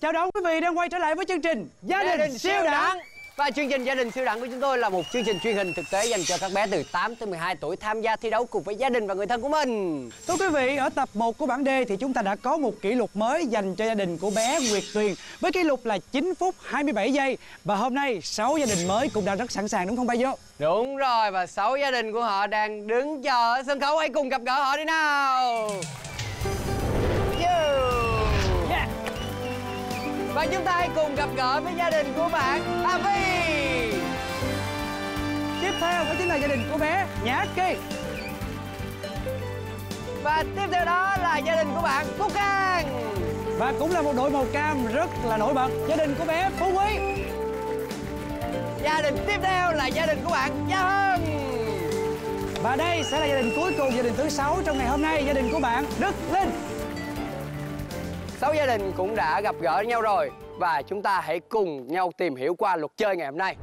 Chào đón quý vị đang quay trở lại với chương trình Gia đình siêu đẳng. Và chương trình Gia đình siêu đẳng của chúng tôi là một chương trình truyền hình thực tế dành cho các bé từ 8 tới 12 tuổi tham gia thi đấu cùng với gia đình và người thân của mình. Thưa quý vị, ở tập 1 của bảng D thì chúng ta đã có một kỷ lục mới dành cho gia đình của bé Nguyệt Tuyền với kỷ lục là 9 phút 27 giây. Và hôm nay 6 gia đình mới cũng đã rất sẵn sàng đúng không Ba Vô? Đúng rồi, và 6 gia đình của họ đang đứng chờ ở sân khấu. Hãy cùng gặp gỡ họ đi nào. Yeah. Và chúng ta hãy cùng gặp gỡ với gia đình của bạn Hà Vi. Tiếp theo đó chính là gia đình của bé Nhã Kỳ. Và tiếp theo đó là gia đình của bạn Phúc Khang. Và cũng là một đội màu cam rất là nổi bật, gia đình của bé Phú Quý. Gia đình tiếp theo là gia đình của bạn Gia Hân. Và đây sẽ là gia đình cuối cùng, gia đình thứ 6 trong ngày hôm nay, gia đình của bạn Đức Linh. 6 gia đình cũng đã gặp gỡ nhau rồi và chúng ta hãy cùng nhau tìm hiểu qua luật chơi ngày hôm nay.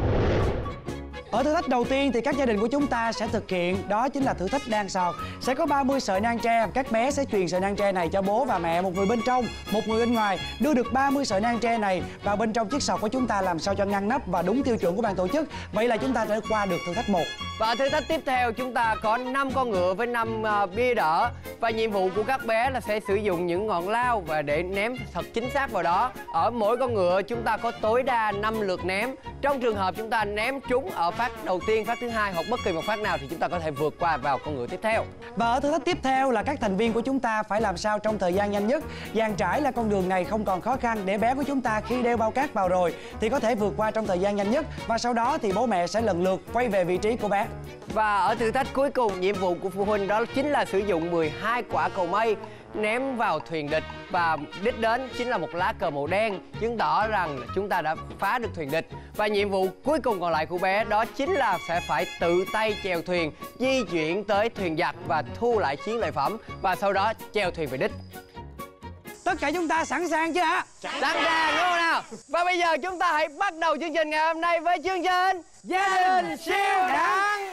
Ở thử thách đầu tiên thì các gia đình của chúng ta sẽ thực hiện đó chính là thử thách đan sọt. Sẽ có 30 sợi nang tre, các bé sẽ truyền sợi nang tre này cho bố và mẹ, một người bên trong, một người bên ngoài, đưa được 30 sợi nang tre này vào bên trong chiếc sọt của chúng ta làm sao cho ngăn nắp và đúng tiêu chuẩn của ban tổ chức. Vậy là chúng ta đã qua được thử thách 1. Và thử thách tiếp theo chúng ta có 5 con ngựa với 5 bia đỡ. Và nhiệm vụ của các bé là sẽ sử dụng những ngọn lao và để ném thật chính xác vào đó. Ở mỗi con ngựa chúng ta có tối đa 5 lượt ném. Trong trường hợp chúng ta ném trúng ở phát đầu tiên, phát thứ hai hoặc bất kỳ một phát nào thì chúng ta có thể vượt qua vào con ngựa tiếp theo. Và ở thử thách tiếp theo là các thành viên của chúng ta phải làm sao trong thời gian nhanh nhất dàn trải là con đường này không còn khó khăn để bé của chúng ta khi đeo bao cát vào rồi thì có thể vượt qua trong thời gian nhanh nhất, và sau đó thì bố mẹ sẽ lần lượt quay về vị trí của bé. Và ở thử thách cuối cùng, nhiệm vụ của phụ huynh đó chính là sử dụng 12 quả cầu mây ném vào thuyền địch, và đích đến chính là một lá cờ màu đen chứng tỏ rằng chúng ta đã phá được thuyền địch. Và nhiệm vụ cuối cùng còn lại của bé đó chính là sẽ phải tự tay chèo thuyền, di chuyển tới thuyền giặc và thu lại chiến lợi phẩm, và sau đó chèo thuyền về đích. Tất cả chúng ta sẵn sàng chưa hả? Sẵn sàng đúng không nào? Và bây giờ chúng ta hãy bắt đầu chương trình ngày hôm nay với chương trình Gia đình siêu đẳng.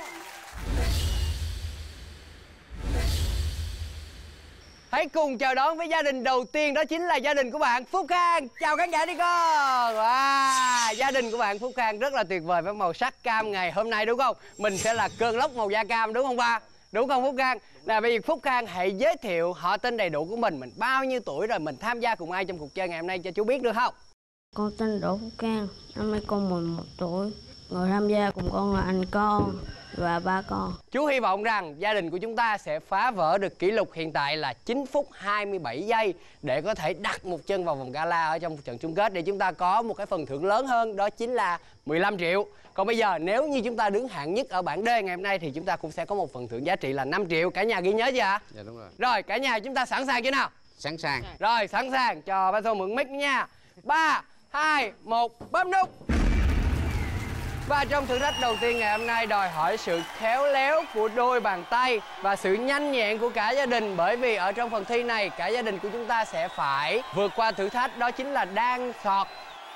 Hãy cùng chào đón với gia đình đầu tiên, đó chính là gia đình của bạn Phúc Khang. Chào khán giả đi con. Wow, gia đình của bạn Phúc Khang rất là tuyệt vời với màu sắc cam ngày hôm nay đúng không? Mình sẽ là cơn lốc màu da cam đúng không ba? Đúng không Phúc Khang? Nào bây giờ Phúc Khang hãy giới thiệu họ tên đầy đủ của mình bao nhiêu tuổi rồi, mình tham gia cùng ai trong cuộc chơi ngày hôm nay cho chú biết được không? Con tên Đỗ Phúc Khang, năm nay con 11 tuổi. Người tham gia cùng con là anh con và ba con. Chú hy vọng rằng gia đình của chúng ta sẽ phá vỡ được kỷ lục hiện tại là 9 phút 27 giây để có thể đặt một chân vào vòng gala ở trong trận chung kết, để chúng ta có một cái phần thưởng lớn hơn, đó chính là 15 triệu. Còn bây giờ nếu như chúng ta đứng hạng nhất ở bảng D ngày hôm nay thì chúng ta cũng sẽ có một phần thưởng giá trị là 5 triệu. Cả nhà ghi nhớ chưa ạ? Dạ đúng rồi. Rồi cả nhà chúng ta sẵn sàng chưa nào? Sẵn sàng. Rồi sẵn sàng, cho ba Xô mượn mic nha. 3, 2, 1, bấm nút. Và trong thử thách đầu tiên ngày hôm nay đòi hỏi sự khéo léo của đôi bàn tay và sự nhanh nhẹn của cả gia đình, bởi vì ở trong phần thi này cả gia đình của chúng ta sẽ phải vượt qua thử thách đó chính là đan sọt.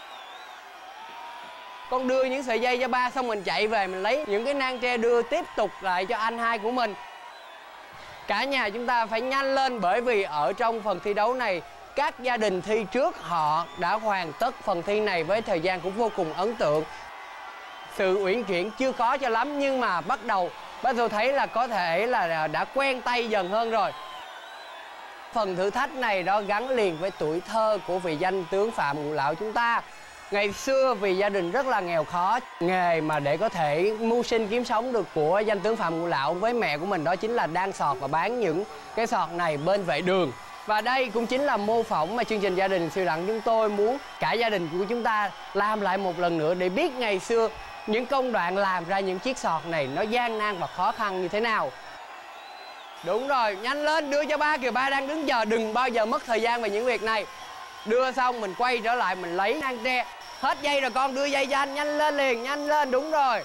Con đưa những sợi dây cho ba, xong mình chạy về mình lấy những cái nang tre đưa tiếp tục lại cho anh hai của mình. Cả nhà chúng ta phải nhanh lên, bởi vì ở trong phần thi đấu này các gia đình thi trước họ đã hoàn tất phần thi này với thời gian cũng vô cùng ấn tượng. Sự uyển chuyển chưa có cho lắm, nhưng mà bắt đầu bác Xô thấy là có thể là đã quen tay dần hơn rồi. Phần thử thách này đó gắn liền với tuổi thơ của vị danh tướng Phạm Ngũ Lão chúng ta. Ngày xưa vì gia đình rất là nghèo khó, nghề mà để có thể mưu sinh kiếm sống được của danh tướng Phạm Ngũ Lão với mẹ của mình đó chính là đan sọt và bán những cái sọt này bên vệ đường. Và đây cũng chính là mô phỏng mà chương trình Gia đình siêu đẳng chúng tôi muốn cả gia đình của chúng ta làm lại một lần nữa để biết ngày xưa những công đoạn làm ra những chiếc sọt này nó gian nan và khó khăn như thế nào. Đúng rồi, nhanh lên đưa cho ba kìa, ba đang đứng chờ, đừng bao giờ mất thời gian về những việc này. Đưa xong mình quay trở lại mình lấy nang tre. Hết dây rồi con, đưa dây cho anh, nhanh lên liền, nhanh lên, đúng rồi.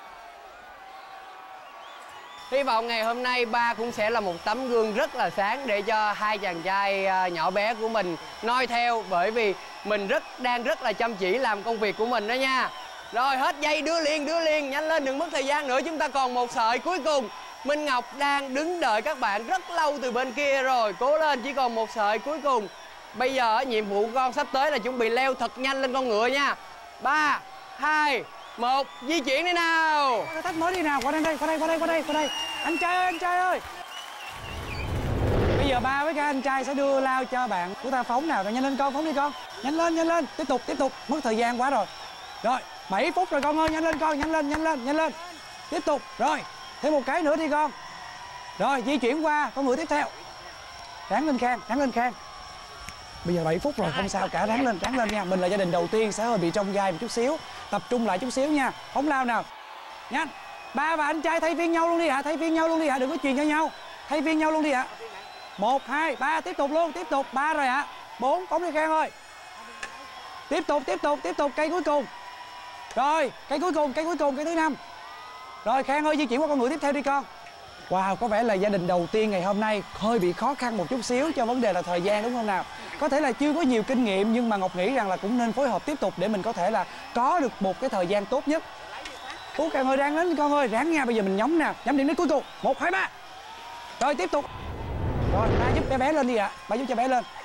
Hy vọng ngày hôm nay ba cũng sẽ là một tấm gương rất là sáng để cho hai chàng trai nhỏ bé của mình noi theo, bởi vì mình đang rất là chăm chỉ làm công việc của mình đó nha. Rồi hết dây, đưa liền, nhanh lên đừng mất thời gian nữa, chúng ta còn một sợi cuối cùng. Minh Ngọc đang đứng đợi các bạn rất lâu từ bên kia rồi, cố lên, chỉ còn một sợi cuối cùng. Bây giờ nhiệm vụ của con sắp tới là chuẩn bị leo thật nhanh lên con ngựa nha. 3, 2, 1, di chuyển đi nào. Thử thách mới đi nào, qua đây, qua đây, qua đây, qua đây, qua đây. Anh trai ơi. Bây giờ ba với cả anh trai sẽ đưa lao cho bạn của ta phóng nào. Rồi nhanh lên con, phóng đi con. Nhanh lên, tiếp tục. Mất thời gian quá rồi. Rồi, 7 phút rồi con ơi, nhanh lên con, nhanh lên. Tiếp tục, rồi, thêm một cái nữa đi con. Rồi, di chuyển qua con ngựa tiếp theo. Ráng lên Khang. Bây giờ 7 phút rồi, không sao cả, ráng lên nha. Mình là gia đình đầu tiên sẽ hơi bị trong gai một chút xíu. Tập trung lại chút xíu nha. Phóng lao nào. Nhanh. Ba và anh trai thay phiên nhau luôn đi ạ, đừng có truyền cho nhau. Thay phiên nhau luôn đi ạ. 1, 2, 3, tiếp tục, 3 rồi ạ. 4, phóng đi Khang ơi. Tiếp tục, cây cuối cùng. Rồi, cây cuối cùng, cây thứ 5. Rồi Khang ơi, di chuyển qua con ngựa tiếp theo đi con. Wow, có vẻ là gia đình đầu tiên ngày hôm nay hơi bị khó khăn một chút xíu cho vấn đề là thời gian, đúng không nào? Có thể là chưa có nhiều kinh nghiệm, nhưng mà Ngọc nghĩ rằng là cũng nên phối hợp tiếp tục để mình có thể là có được một cái thời gian tốt nhất. Khang ơi, ráng lên con ơi, ráng nha. Bây giờ mình nhắm nào, nhắm điểm đến cuối cùng. 1, 2, 3. Rồi tiếp tục. Rồi ba giúp bé lên đi ạ, ba giúp cho bé lên.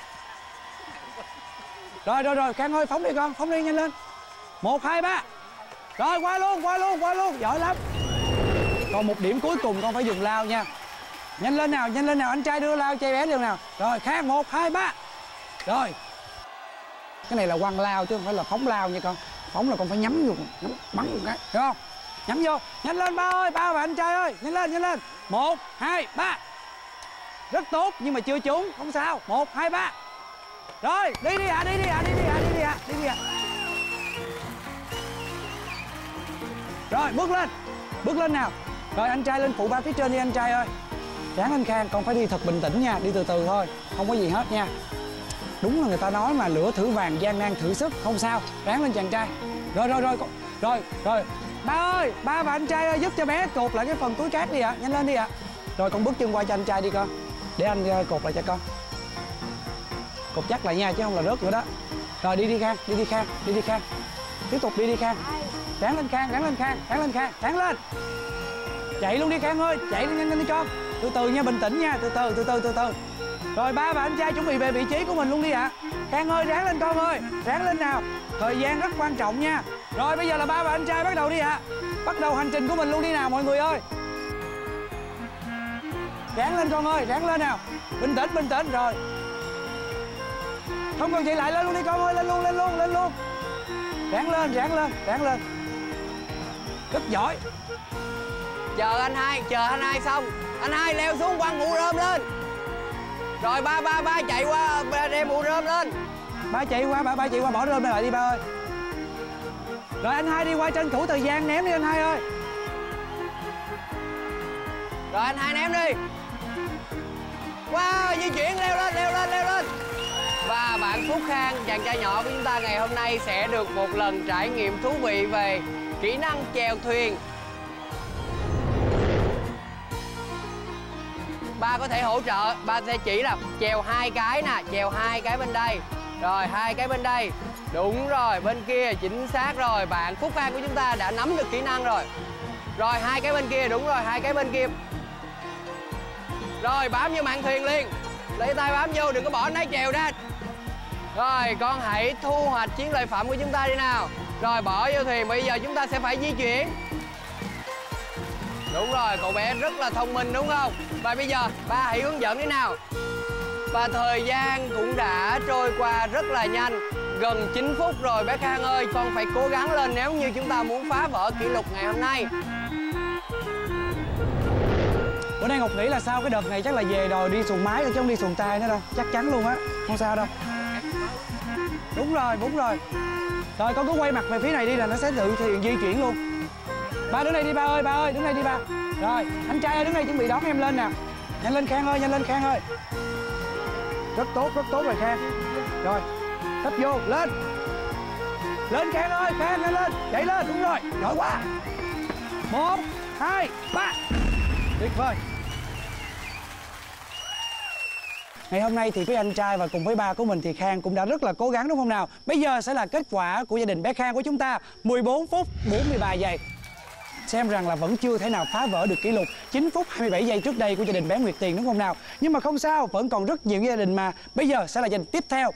Rồi Khang ơi, phóng đi con, phóng đi, nhanh lên. 1, 2, 3. Rồi qua luôn, giỏi lắm. Còn một điểm cuối cùng con phải dùng lao nha. Nhanh lên nào, anh trai đưa lao cho bé liền nào. Rồi Khang, 1, 2, 3. Rồi. Cái này là quăng lao chứ không phải là phóng lao nha con. Phóng là con phải nhắm vô, bắn một cái, hiểu không? Nhắm vô, nhanh lên ba ơi, ba và anh trai ơi, nhanh lên. 1, 2, 3. Rất tốt nhưng mà chưa trúng, không sao. 1, 2, 3. Rồi, đi đi ạ. Rồi, bước lên nào. Rồi anh trai lên phụ ba phía trên đi anh trai ơi. Ráng lên Khang, con phải đi thật bình tĩnh nha, đi từ từ thôi, không có gì hết nha. Đúng là người ta nói mà lửa thử vàng gian nan thử sức, không sao, ráng lên chàng trai. Rồi. Ba ơi, ba và anh trai ơi, giúp cho bé cột lại cái phần túi cát đi ạ, nhanh lên đi ạ. Rồi con bước chân qua cho anh trai đi con, để anh cột lại cho con. Cột chắc lại nha chứ không là rớt nữa đó. Rồi đi đi Khang. Tiếp tục đi Khang. Ráng lên Khang. Chạy luôn đi Khang ơi, chạy nhanh đi con. Từ từ nha, bình tĩnh nha, từ từ. Rồi ba và anh trai chuẩn bị về vị trí của mình luôn đi ạ. Khang ơi, ráng lên con ơi, ráng lên nào. Thời gian rất quan trọng nha. Rồi bây giờ là ba và anh trai bắt đầu đi ạ. Bắt đầu hành trình của mình luôn đi nào mọi người ơi. Ráng lên con ơi, ráng lên nào. Bình tĩnh rồi. Không cần chạy lại, lên luôn đi con ơi, lên luôn. Ráng lên. Rất giỏi. Chờ anh hai xong. Anh hai leo xuống quăng mũ rơm lên. Rồi ba chạy qua đem mũ rơm lên. Ba chạy qua bỏ rơm lại đi ba ơi. Rồi anh hai đi qua tranh thủ thời gian ném đi anh hai ơi. Rồi anh hai ném đi. Wow, di chuyển leo lên. Và bạn Phúc Khang, chàng trai nhỏ của chúng ta ngày hôm nay sẽ được một lần trải nghiệm thú vị về kỹ năng chèo thuyền. Ba có thể hỗ trợ, ba sẽ chỉ là chèo 2 cái nè, chèo 2 cái bên đây. Rồi 2 cái bên đây. Đúng rồi, bên kia chính xác rồi. Bạn Phúc Khang của chúng ta đã nắm được kỹ năng rồi. Rồi 2 cái bên kia, đúng rồi, 2 cái bên kia. Rồi bám vô mạn thuyền liền. Lấy tay bám vô, đừng có bỏ nái chèo ra. Rồi con hãy thu hoạch chiến lợi phẩm của chúng ta đi nào. Rồi bỏ vô thuyền, bây giờ chúng ta sẽ phải di chuyển. Đúng rồi, cậu bé rất là thông minh đúng không? Và bây giờ ba hãy hướng dẫn đi nào. Và thời gian cũng đã trôi qua rất là nhanh. Gần 9 phút rồi bé Khang ơi, con phải cố gắng lên nếu như chúng ta muốn phá vỡ kỷ lục ngày hôm nay. Bữa nay Ngọc nghĩ là sau cái đợt này chắc là về đòi đi xuồng máy chứ không đi xuồng tay nữa đâu. Chắc chắn luôn á, không sao đâu. Đúng rồi. Rồi con cứ quay mặt về phía này đi là nó sẽ tự thuyền di chuyển luôn. Ba đứng đây đi ba ơi, đứng đây đi ba. Rồi, anh trai ơi đứng đây chuẩn bị đón em lên nè. Nhanh lên Khang ơi. Rất tốt rồi Khang. Rồi, thấp vô, lên. Lên Khang ơi, Khang lên. Chạy lên, đúng rồi, giỏi quá. 1, 2, 3. Tuyệt vời. Ngày hôm nay thì với anh trai và cùng với ba của mình thì Khang cũng đã rất là cố gắng đúng không nào? Bây giờ sẽ là kết quả của gia đình bé Khang của chúng ta. 14 phút 43 giây. xem rằng là vẫn chưa thể nào phá vỡ được kỷ lục 9 phút 27 giây trước đây của gia đình bé Nguyệt Tiền, đúng không nào? Nhưng mà không sao, vẫn còn rất nhiều gia đình mà. Bây giờ sẽ là gia đình tiếp theo.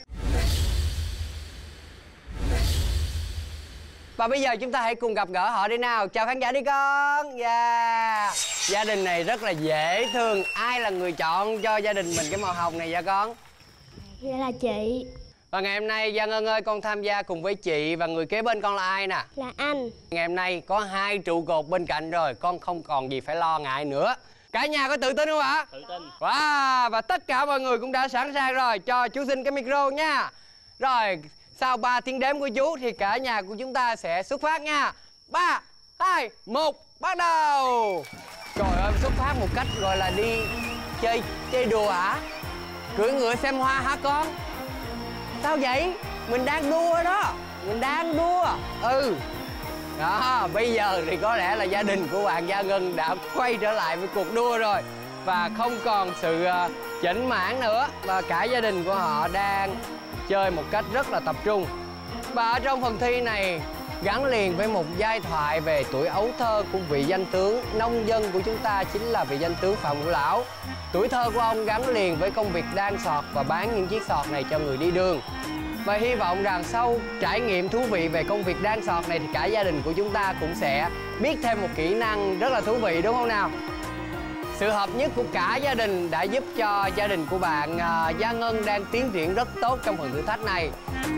Và bây giờ chúng ta hãy cùng gặp gỡ họ đi nào. Chào khán giả đi con. Gia đình này rất là dễ thương. Ai là người chọn cho gia đình mình cái màu hồng này dạ con? Dạ là chị. Và ngày hôm nay Giang Ngân ơi, con tham gia cùng với chị và người kế bên con là ai nè? Là anh. Ngày hôm nay có 2 trụ cột bên cạnh rồi, con không còn gì phải lo ngại nữa. Cả nhà có tự tin không ạ? Tự tin. Wow, và tất cả mọi người cũng đã sẵn sàng rồi. Cho chú xin cái micro nha. Rồi, sau 3 tiếng đếm của chú thì cả nhà của chúng ta sẽ xuất phát nha. 3, 2, 1, bắt đầu. Trời ơi, xuất phát một cách gọi là đi chơi đùa hả? Cưỡi ngựa xem hoa hả con? Sao vậy? Mình đang đua đó. Mình đang đua. Đó, bây giờ thì có lẽ là gia đình của bạn Gia Ngân đã quay trở lại với cuộc đua rồi. Và không còn sự chểnh mảng nữa. Và cả gia đình của họ đang chơi một cách rất là tập trung. Và ở trong phần thi này gắn liền với một giai thoại về tuổi ấu thơ của vị danh tướng nông dân của chúng ta, chính là vị danh tướng Phạm Ngũ Lão. Tuổi thơ của ông gắn liền với công việc đan sọt và bán những chiếc sọt này cho người đi đường. Và hy vọng rằng sau trải nghiệm thú vị về công việc đan sọt này thì cả gia đình của chúng ta cũng sẽ biết thêm một kỹ năng rất là thú vị, đúng không nào? Sự hợp nhất của cả gia đình đã giúp cho gia đình của bạn Gia Ngân đang tiến triển rất tốt trong phần thử thách này.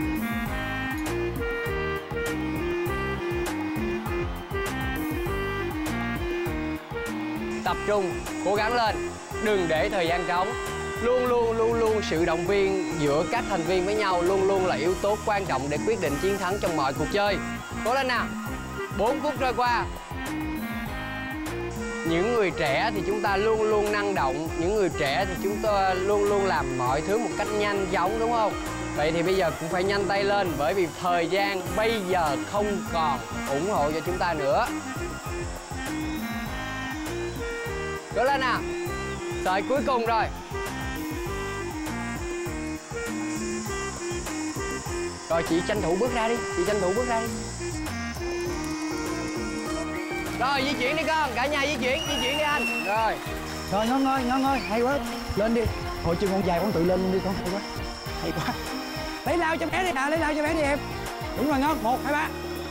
Tập trung, cố gắng lên, đừng để thời gian trống. Luôn luôn sự động viên giữa các thành viên với nhau luôn luôn là yếu tố quan trọng để quyết định chiến thắng trong mọi cuộc chơi. Cố lên nào. 4 phút trôi qua. Những người trẻ thì chúng ta luôn luôn năng động, những người trẻ thì chúng ta luôn luôn làm mọi thứ một cách nhanh chóng, đúng không? Vậy thì bây giờ cũng phải nhanh tay lên, bởi vì thời gian bây giờ không còn ủng hộ cho chúng ta nữa. Cố lên nào. Sợi cuối cùng rồi. Rồi chị tranh thủ bước ra đi, chị tranh thủ bước ra đi. Rồi di chuyển đi con, cả nhà di chuyển đi anh. Rồi. Rồi Ngân ơi, hay quá. Lên đi. Hồi chân con dài con tự lên luôn đi con, hay quá. Hay quá. Lấy lao cho bé đi nào, lấy lao cho bé đi em. Đúng rồi Ngân, 1, 2, 3.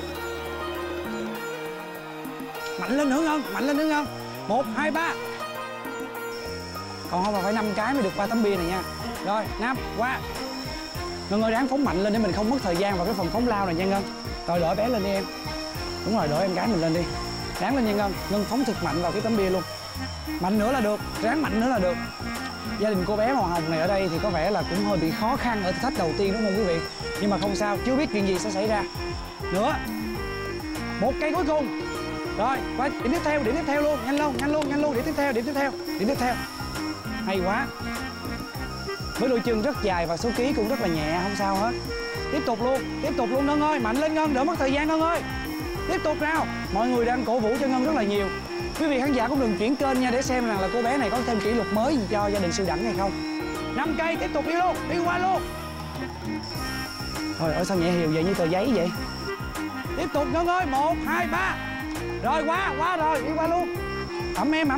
Mạnh lên nữa Ngân, mạnh lên nữa Ngân. 1, 2, 3. Còn không là phải 5 cái mới được 3 tấm bia này nha. Rồi, 5, qua. Ngân ơi, ráng phóng mạnh lên để mình không mất thời gian vào cái phần phóng lao này nha Ngân. Rồi đỡ bé lên đi em. Đúng rồi, đỡ em gái mình lên đi. Ráng lên nha Ngân. Ngân phóng thật mạnh vào cái tấm bia luôn. Mạnh nữa là được, ráng mạnh nữa là được. Gia đình cô bé màu hồng này ở đây thì có vẻ là cũng hơi bị khó khăn ở thử thách đầu tiên, đúng không quý vị? Nhưng mà không sao, chưa biết chuyện gì sẽ xảy ra. Nữa. 1 cây cuối cùng. Rồi, qua điểm tiếp theo luôn, nhanh luôn, điểm tiếp theo. Hay quá. Với đôi chân rất dài và số ký cũng rất là nhẹ, không sao hết. Tiếp tục luôn Ngân ơi, mạnh lên Ngân, đỡ mất thời gian Ngân ơi. Tiếp tục nào. Mọi người đang cổ vũ cho Ngân rất là nhiều. Quý vị khán giả cũng đừng chuyển kênh nha, để xem rằng là cô bé này có thêm kỷ lục mới gì cho gia đình Siêu Đẳng hay không. 5 cây, tiếp tục đi luôn, đi qua luôn. Thôi ơi, sao nhẹ hiều vậy, như tờ giấy vậy. Tiếp tục Ngân ơi, 1, 2, 3. Rồi qua rồi, đi qua luôn. Ẩm em.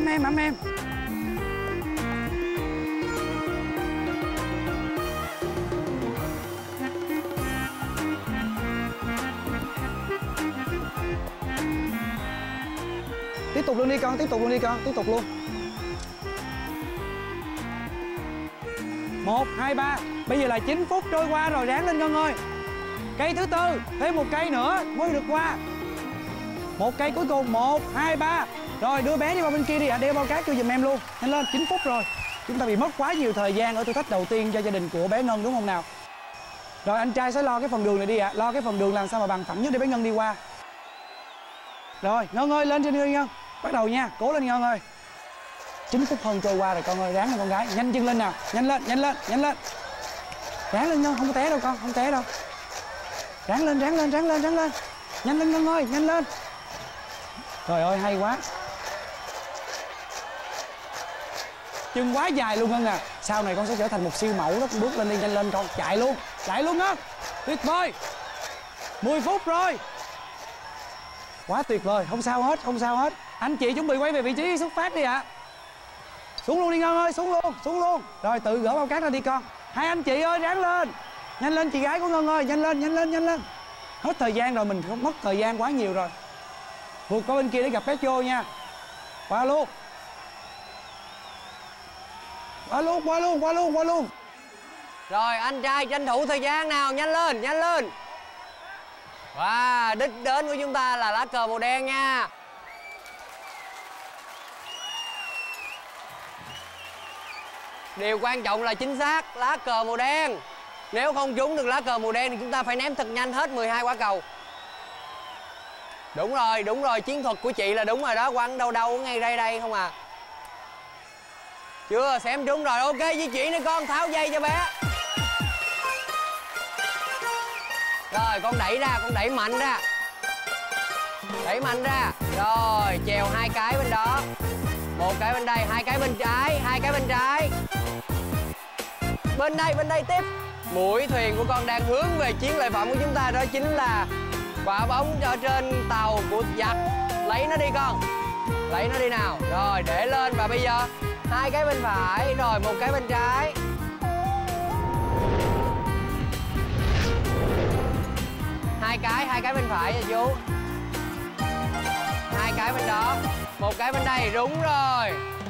Tiếp tục luôn đi con, tiếp tục luôn. 1, 2, 3. Bây giờ là 9 phút trôi qua rồi, ráng lên Ngân ơi. Cây thứ 4, thêm 1 cây nữa mới được qua. 1 cây cuối cùng, 1, 2, 3. Rồi đưa bé đi qua bên kia đi ạ, đeo bao cát cho giùm em luôn. Nhanh lên, 9 phút rồi. Chúng ta bị mất quá nhiều thời gian ở thử thách đầu tiên cho gia đình của bé Ngân, đúng không nào? Rồi anh trai sẽ lo cái phần đường này đi ạ. Lo cái phần đường làm sao mà bằng phẳng nhất để bé Ngân đi qua. Rồi, Ngân ơi, lên trên đi Ngân. Bắt đầu nha, cố lên Ngân ơi. 9 phút hơn trôi qua rồi con ơi, ráng lên con gái. Nhanh chân lên nào, nhanh lên. Ráng lên Ngân, không có té đâu con, không té đâu. Ráng lên. Nhanh lên Ngân ơi, nhanh lên. Trời ơi, hay quá. Chân quá dài luôn Ngân à. Sau này con sẽ trở thành một siêu mẫu đó. Con bước lên đi, nhanh lên con. Chạy luôn Ngân. Tuyệt vời. 10 phút rồi. Quá tuyệt vời, không sao hết, không sao hết. Anh chị chuẩn bị quay về vị trí xuất phát đi ạ. Xuống luôn đi Ngân ơi, xuống luôn, xuống luôn. Rồi tự gỡ bao cát ra đi con. Hai anh chị ơi, ráng lên. Nhanh lên chị gái của Ngân ơi, nhanh lên, nhanh lên, nhanh lên. Hết thời gian rồi, mình không mất thời gian quá nhiều rồi. Vượt qua bên kia để gặp bé vô nha. Qua luôn. Qua luôn, qua luôn, qua luôn, qua luôn. Rồi anh trai tranh thủ thời gian nào, nhanh lên, nhanh lên. Wow, đích đến của chúng ta là lá cờ màu đen nha. Điều quan trọng là chính xác lá cờ màu đen. Nếu không trúng được lá cờ màu đen thì chúng ta phải ném thật nhanh hết 12 quả cầu. Đúng rồi, chiến thuật của chị là đúng rồi đó, quăng đâu đâu ngay đây không à. Chưa, xem trúng rồi, ok, di chuyển đi con, tháo dây cho bé. Rồi, con đẩy ra, con đẩy mạnh ra. Đẩy mạnh ra. Rồi, chèo 2 cái bên đó. 1 cái bên đây, 2 cái bên trái, 2 cái bên trái. Bên đây tiếp. Mũi thuyền của con đang hướng về chiến lợi phẩm của chúng ta, đó chính là quả bóng ở trên tàu của giặc. Lấy nó đi con. Lấy nó đi nào. Rồi, để lên và bây giờ 2 cái bên phải, rồi 1 cái bên trái. Hai cái bên phải nha chú. 2 cái bên đó, 1 cái bên đây, đúng rồi.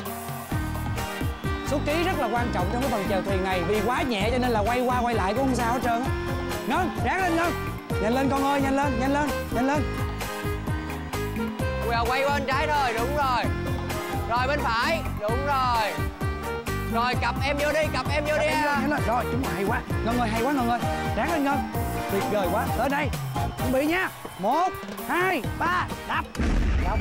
Số ký rất là quan trọng trong cái phần chèo thuyền này, vì quá nhẹ cho nên là quay qua quay lại cũng không sao hết trơn á. Ngân, ráng lên Ngân. Nhanh lên con ơi, nhanh lên, nhanh lên, nhanh lên. Quay bên trái thôi, đúng rồi. Rồi bên phải, đúng rồi. Rồi cặp em vô đi, cặp em vô đi. Nhanh lên, rồi chúng hay quá. Ngân ơi, hay quá Ngân ơi. Ráng lên Ngân. Tuyệt vời quá. Tới đây. Chuẩn bị nha. 1, 2, 3, đập. Đập.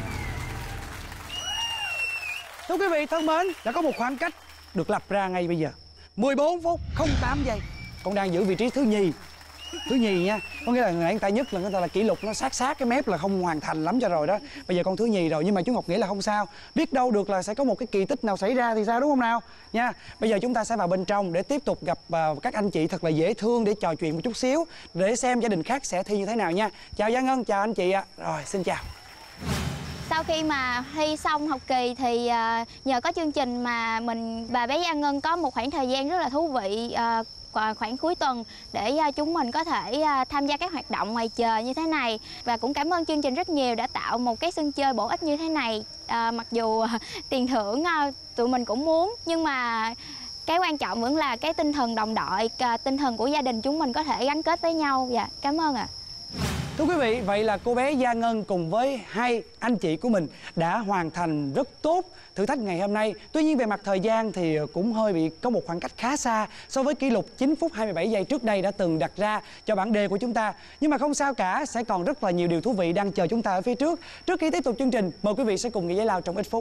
Thưa quý vị thân mến, đã có một khoảng cách được lập ra ngay bây giờ. 14 phút 08 giây. Con đang giữ vị trí thứ nhì. Thứ nhì nha. Có nghĩa là người ta nhất là người ta là kỷ lục nó sát cái mép là không hoàn thành lắm cho rồi đó. Bây giờ con thứ nhì rồi nhưng mà chú Ngọc nghĩ là không sao. Biết đâu được là sẽ có một cái kỳ tích nào xảy ra thì sao, đúng không nào? Nha. Bây giờ chúng ta sẽ vào bên trong để tiếp tục gặp các anh chị thật là dễ thương để trò chuyện một chút xíu để xem gia đình khác sẽ thi như thế nào nha. Chào Gia Ngân, chào anh chị ạ. Rồi, xin chào. Sau khi mà thi xong học kỳ thì nhờ có chương trình mà mình và bé Gia Ngân có một khoảng thời gian rất là thú vị khoảng cuối tuần để chúng mình có thể tham gia các hoạt động ngoài trời như thế này. Và cũng cảm ơn chương trình rất nhiều đã tạo một cái sân chơi bổ ích như thế này. Mặc dù tiền thưởng tụi mình cũng muốn, nhưng mà cái quan trọng vẫn là cái tinh thần đồng đội, tinh thần của gia đình chúng mình có thể gắn kết với nhau. Dạ, cảm ơn ạ. Thưa quý vị, vậy là cô bé Gia Ngân cùng với hai anh chị của mình đã hoàn thành rất tốt thử thách ngày hôm nay. Tuy nhiên về mặt thời gian thì cũng hơi bị có một khoảng cách khá xa so với kỷ lục 9 phút 27 giây trước đây đã từng đặt ra cho bảng đề của chúng ta. Nhưng mà không sao cả, sẽ còn rất là nhiều điều thú vị đang chờ chúng ta ở phía trước. Trước khi tiếp tục chương trình, mời quý vị sẽ cùng nghỉ giải lao trong ít phút.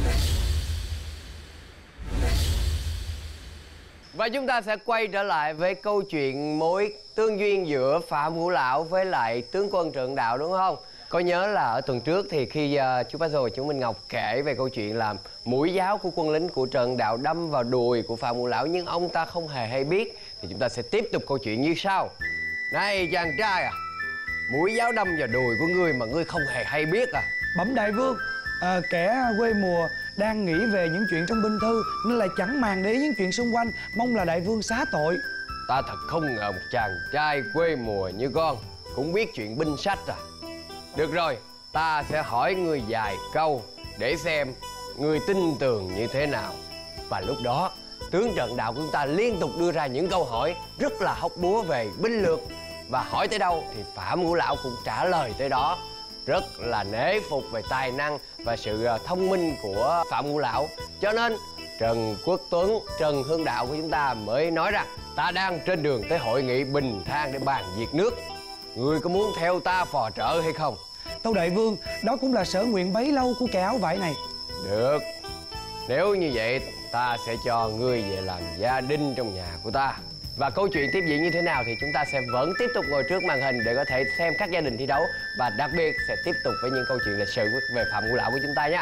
Và chúng ta sẽ quay trở lại với câu chuyện mối tương duyên giữa Phạm Ngũ Lão với lại tướng quân Trần Đạo, đúng không? Có nhớ là ở tuần trước thì khi chú Bá Rô và chú Minh Ngọc kể về câu chuyện là mũi giáo của quân lính của Trần Đạo đâm vào đùi của Phạm Ngũ Lão nhưng ông ta không hề hay biết, thì chúng ta sẽ tiếp tục câu chuyện như sau. Này chàng trai à, mũi giáo đâm vào đùi của ngươi mà ngươi không hề hay biết à? Bẩm đại vương, kẻ quê mùa đang nghĩ về những chuyện trong binh thư nên là chẳng màng để ý những chuyện xung quanh, mong là đại vương xá tội. Ta thật không ngờ một chàng trai quê mùa như con cũng biết chuyện binh sách à. Được rồi, ta sẽ hỏi ngươi vài câu để xem ngươi tin tưởng như thế nào. Và lúc đó, tướng Trần Đạo của chúng ta liên tục đưa ra những câu hỏi rất là hóc búa về binh lược. Và hỏi tới đâu thì Phạm Ngũ Lão cũng trả lời tới đó. Rất là nể phục về tài năng và sự thông minh của Phạm Ngũ Lão. Cho nên Trần Quốc Tuấn, Trần Hưng Đạo của chúng ta mới nói rằng ta đang trên đường tới hội nghị Bình Thang để bàn việc nước. Ngươi có muốn theo ta phò trợ hay không? Tâu đại vương, đó cũng là sở nguyện bấy lâu của kẻ áo vải này. Được, nếu như vậy ta sẽ cho ngươi về làm gia đình trong nhà của ta. Và câu chuyện tiếp diễn như thế nào thì chúng ta sẽ vẫn tiếp tục ngồi trước màn hình để có thể xem các gia đình thi đấu. Và đặc biệt sẽ tiếp tục với những câu chuyện lịch sử về Phạm Ngũ Lão của chúng ta nha.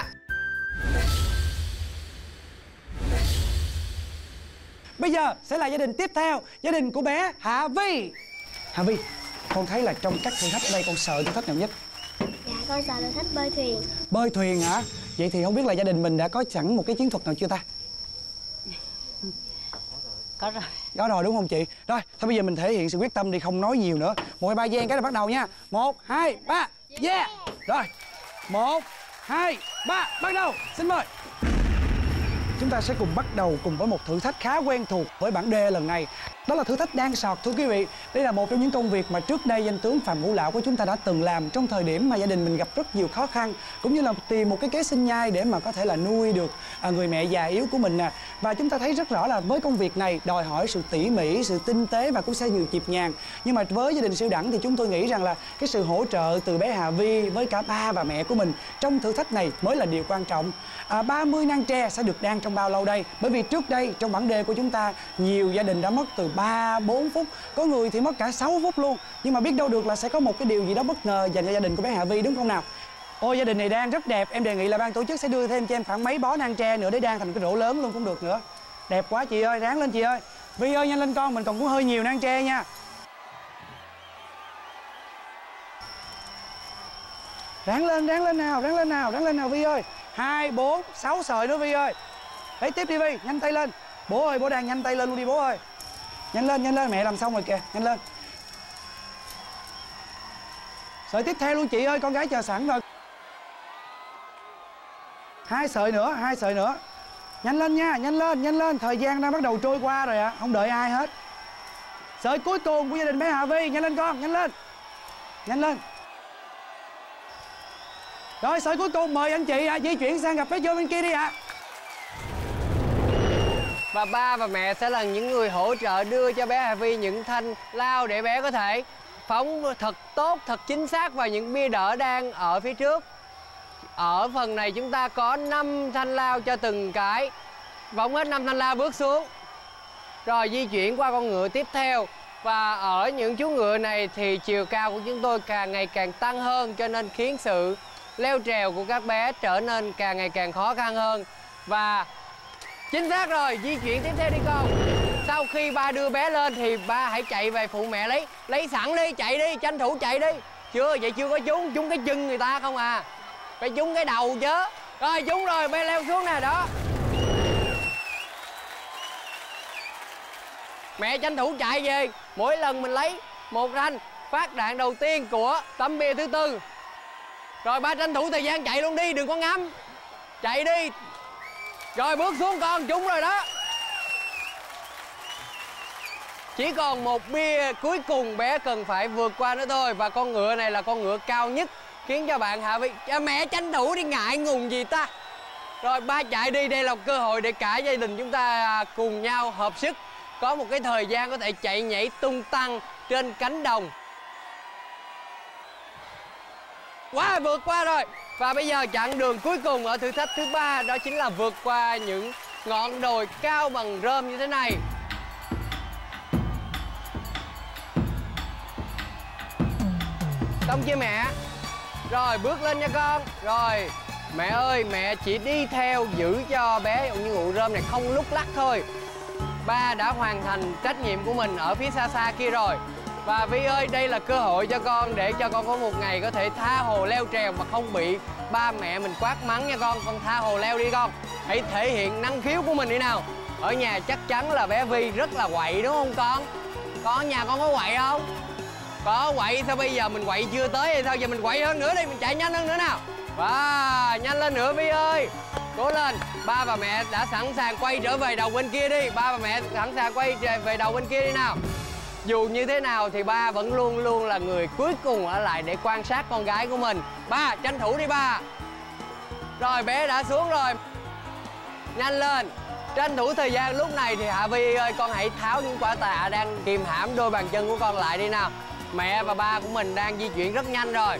Bây giờ sẽ là gia đình tiếp theo, gia đình của bé Hạ Vi. Hạ Vi, con thấy là trong các thử thách ở đây con sợ thử thách nào nhất? Dạ con sợ thử thách bơi thuyền. Bơi thuyền hả? Vậy thì không biết là gia đình mình đã có sẵn một cái chiến thuật nào chưa ta? Có rồi. Có rồi đúng không chị? Rồi, thôi bây giờ mình thể hiện sự quyết tâm đi, không nói nhiều nữa. 1, 2, 3 giang cái là bắt đầu nha. 1, 2, 3, yeah! Rồi, 1, 2, 3, bắt đầu. Xin mời. Chúng ta sẽ cùng bắt đầu cùng với một thử thách khá quen thuộc với bảng D lần này. Đó là thử thách đan sọt, thưa quý vị. Đây là một trong những công việc mà trước đây danh tướng Phạm Ngũ Lão của chúng ta đã từng làm trong thời điểm mà gia đình mình gặp rất nhiều khó khăn, cũng như là tìm một cái kế sinh nhai để mà có thể là nuôi được người mẹ già yếu của mình nè. Và chúng ta thấy rất rõ là với công việc này đòi hỏi sự tỉ mỉ, sự tinh tế và cũng sẽ nhiều nhịp nhàng. Nhưng mà với gia đình Siêu Đẳng thì chúng tôi nghĩ rằng là cái sự hỗ trợ từ bé Hà Vi với cả ba và mẹ của mình trong thử thách này mới là điều quan trọng. 30 nang tre sẽ được đan trong bao lâu đây? Bởi vì trước đây trong bảng D của chúng ta nhiều gia đình đã mất từ 3-4 phút, có người thì mất cả 6 phút luôn. Nhưng mà biết đâu được là sẽ có một cái điều gì đó bất ngờ dành cho gia đình của bé Hà Vi, đúng không nào? Ôi, gia đình này đang rất đẹp. Em đề nghị là ban tổ chức sẽ đưa thêm cho em khoảng mấy bó nang tre nữa để đan thành cái rổ lớn luôn cũng được nữa. Đẹp quá chị ơi, ráng lên chị ơi. Vi ơi, nhanh lên con, mình còn có hơi nhiều nang tre nha. Ráng lên nào, ráng lên nào Vi ơi. 2, 4, 6 sợi nữa Vi ơi. Lấy tiếp đi Vi, nhanh tay lên. Bố ơi, bố đang nhanh tay lên luôn đi bố ơi. Nhanh lên, mẹ làm xong rồi kìa, nhanh lên. Sợi tiếp theo luôn chị ơi, con gái chờ sẵn rồi. 2 sợi nữa. Nhanh lên nha, nhanh lên. Thời gian đang bắt đầu trôi qua rồi ạ, không đợi ai hết. Sợi cuối cùng của gia đình bé Hà Vi, nhanh lên con, nhanh lên. Rồi, sợi cuối cùng mời anh chị di chuyển sang gặp bé Jo bên kia đi ạ. Và ba và mẹ sẽ là những người hỗ trợ đưa cho bé Hà Vi những thanh lao để bé có thể phóng thật tốt, thật chính xác vào những bia đỡ đang ở phía trước. Ở phần này chúng ta có 5 thanh lao cho từng cái. Phóng hết 5 thanh lao bước xuống. Rồi di chuyển qua con ngựa tiếp theo. Và ở những chú ngựa này thì chiều cao của chúng tôi càng ngày càng tăng hơn, cho nên khiến sự leo trèo của các bé trở nên càng ngày càng khó khăn hơn. Và chính xác rồi, di chuyển tiếp theo đi con. Sau khi ba đưa bé lên thì ba hãy chạy về phụ mẹ lấy sẵn đi, chạy đi, tranh thủ chạy đi. Chưa, vậy chưa có trúng cái chân người ta không à. Phải trúng cái đầu chứ. Rồi, trúng rồi, bé leo xuống nè, đó. Mẹ tranh thủ chạy về. Mỗi lần mình lấy một thanh phát đạn đầu tiên của tấm bia thứ 4. Rồi ba tranh thủ thời gian chạy luôn đi, đừng có ngắm. Chạy đi. Rồi bước xuống con, trúng rồi đó. Chỉ còn một bia cuối cùng bé cần phải vượt qua nữa thôi. Và con ngựa này là con ngựa cao nhất, khiến cho bạn Hà Vi... Mẹ tranh thủ đi, ngại ngùng gì ta. Rồi ba chạy đi, đây là cơ hội để cả gia đình chúng ta cùng nhau hợp sức. Có một cái thời gian có thể chạy nhảy tung tăng trên cánh đồng. Quá, vượt qua rồi. Và bây giờ chặng đường cuối cùng ở thử thách thứ 3, đó chính là vượt qua những ngọn đồi cao bằng rơm như thế này. Xong chưa mẹ? Rồi bước lên nha con. Rồi mẹ ơi, mẹ chỉ đi theo giữ cho bé những ngụ rơm này không lúc lắc thôi. Ba đã hoàn thành trách nhiệm của mình ở phía xa xa kia rồi. Và Vi ơi, đây là cơ hội cho con để cho con có một ngày có thể tha hồ leo trèo mà không bị ba mẹ mình quát mắng nha con. Con tha hồ leo đi con. Hãy thể hiện năng khiếu của mình đi nào. Ở nhà chắc chắn là bé Vi rất là quậy đúng không con? Con ở nhà con có quậy không? Có quậy, sao bây giờ mình quậy chưa tới thì sao giờ mình quậy hơn nữa đi, mình chạy nhanh hơn nữa nào. Wow, nhanh lên nữa Vi ơi. Cố lên. Ba và mẹ đã sẵn sàng quay trở về đầu bên kia đi. Ba và mẹ sẵn sàng quay về đầu bên kia đi nào. Dù như thế nào thì ba vẫn luôn luôn là người cuối cùng ở lại để quan sát con gái của mình. Ba, tranh thủ đi ba. Rồi bé đã xuống rồi. Nhanh lên. Tranh thủ thời gian lúc này thì Hạ Vi ơi, con hãy tháo những quả tạ đang kìm hãm đôi bàn chân của con lại đi nào. Mẹ và ba của mình đang di chuyển rất nhanh rồi.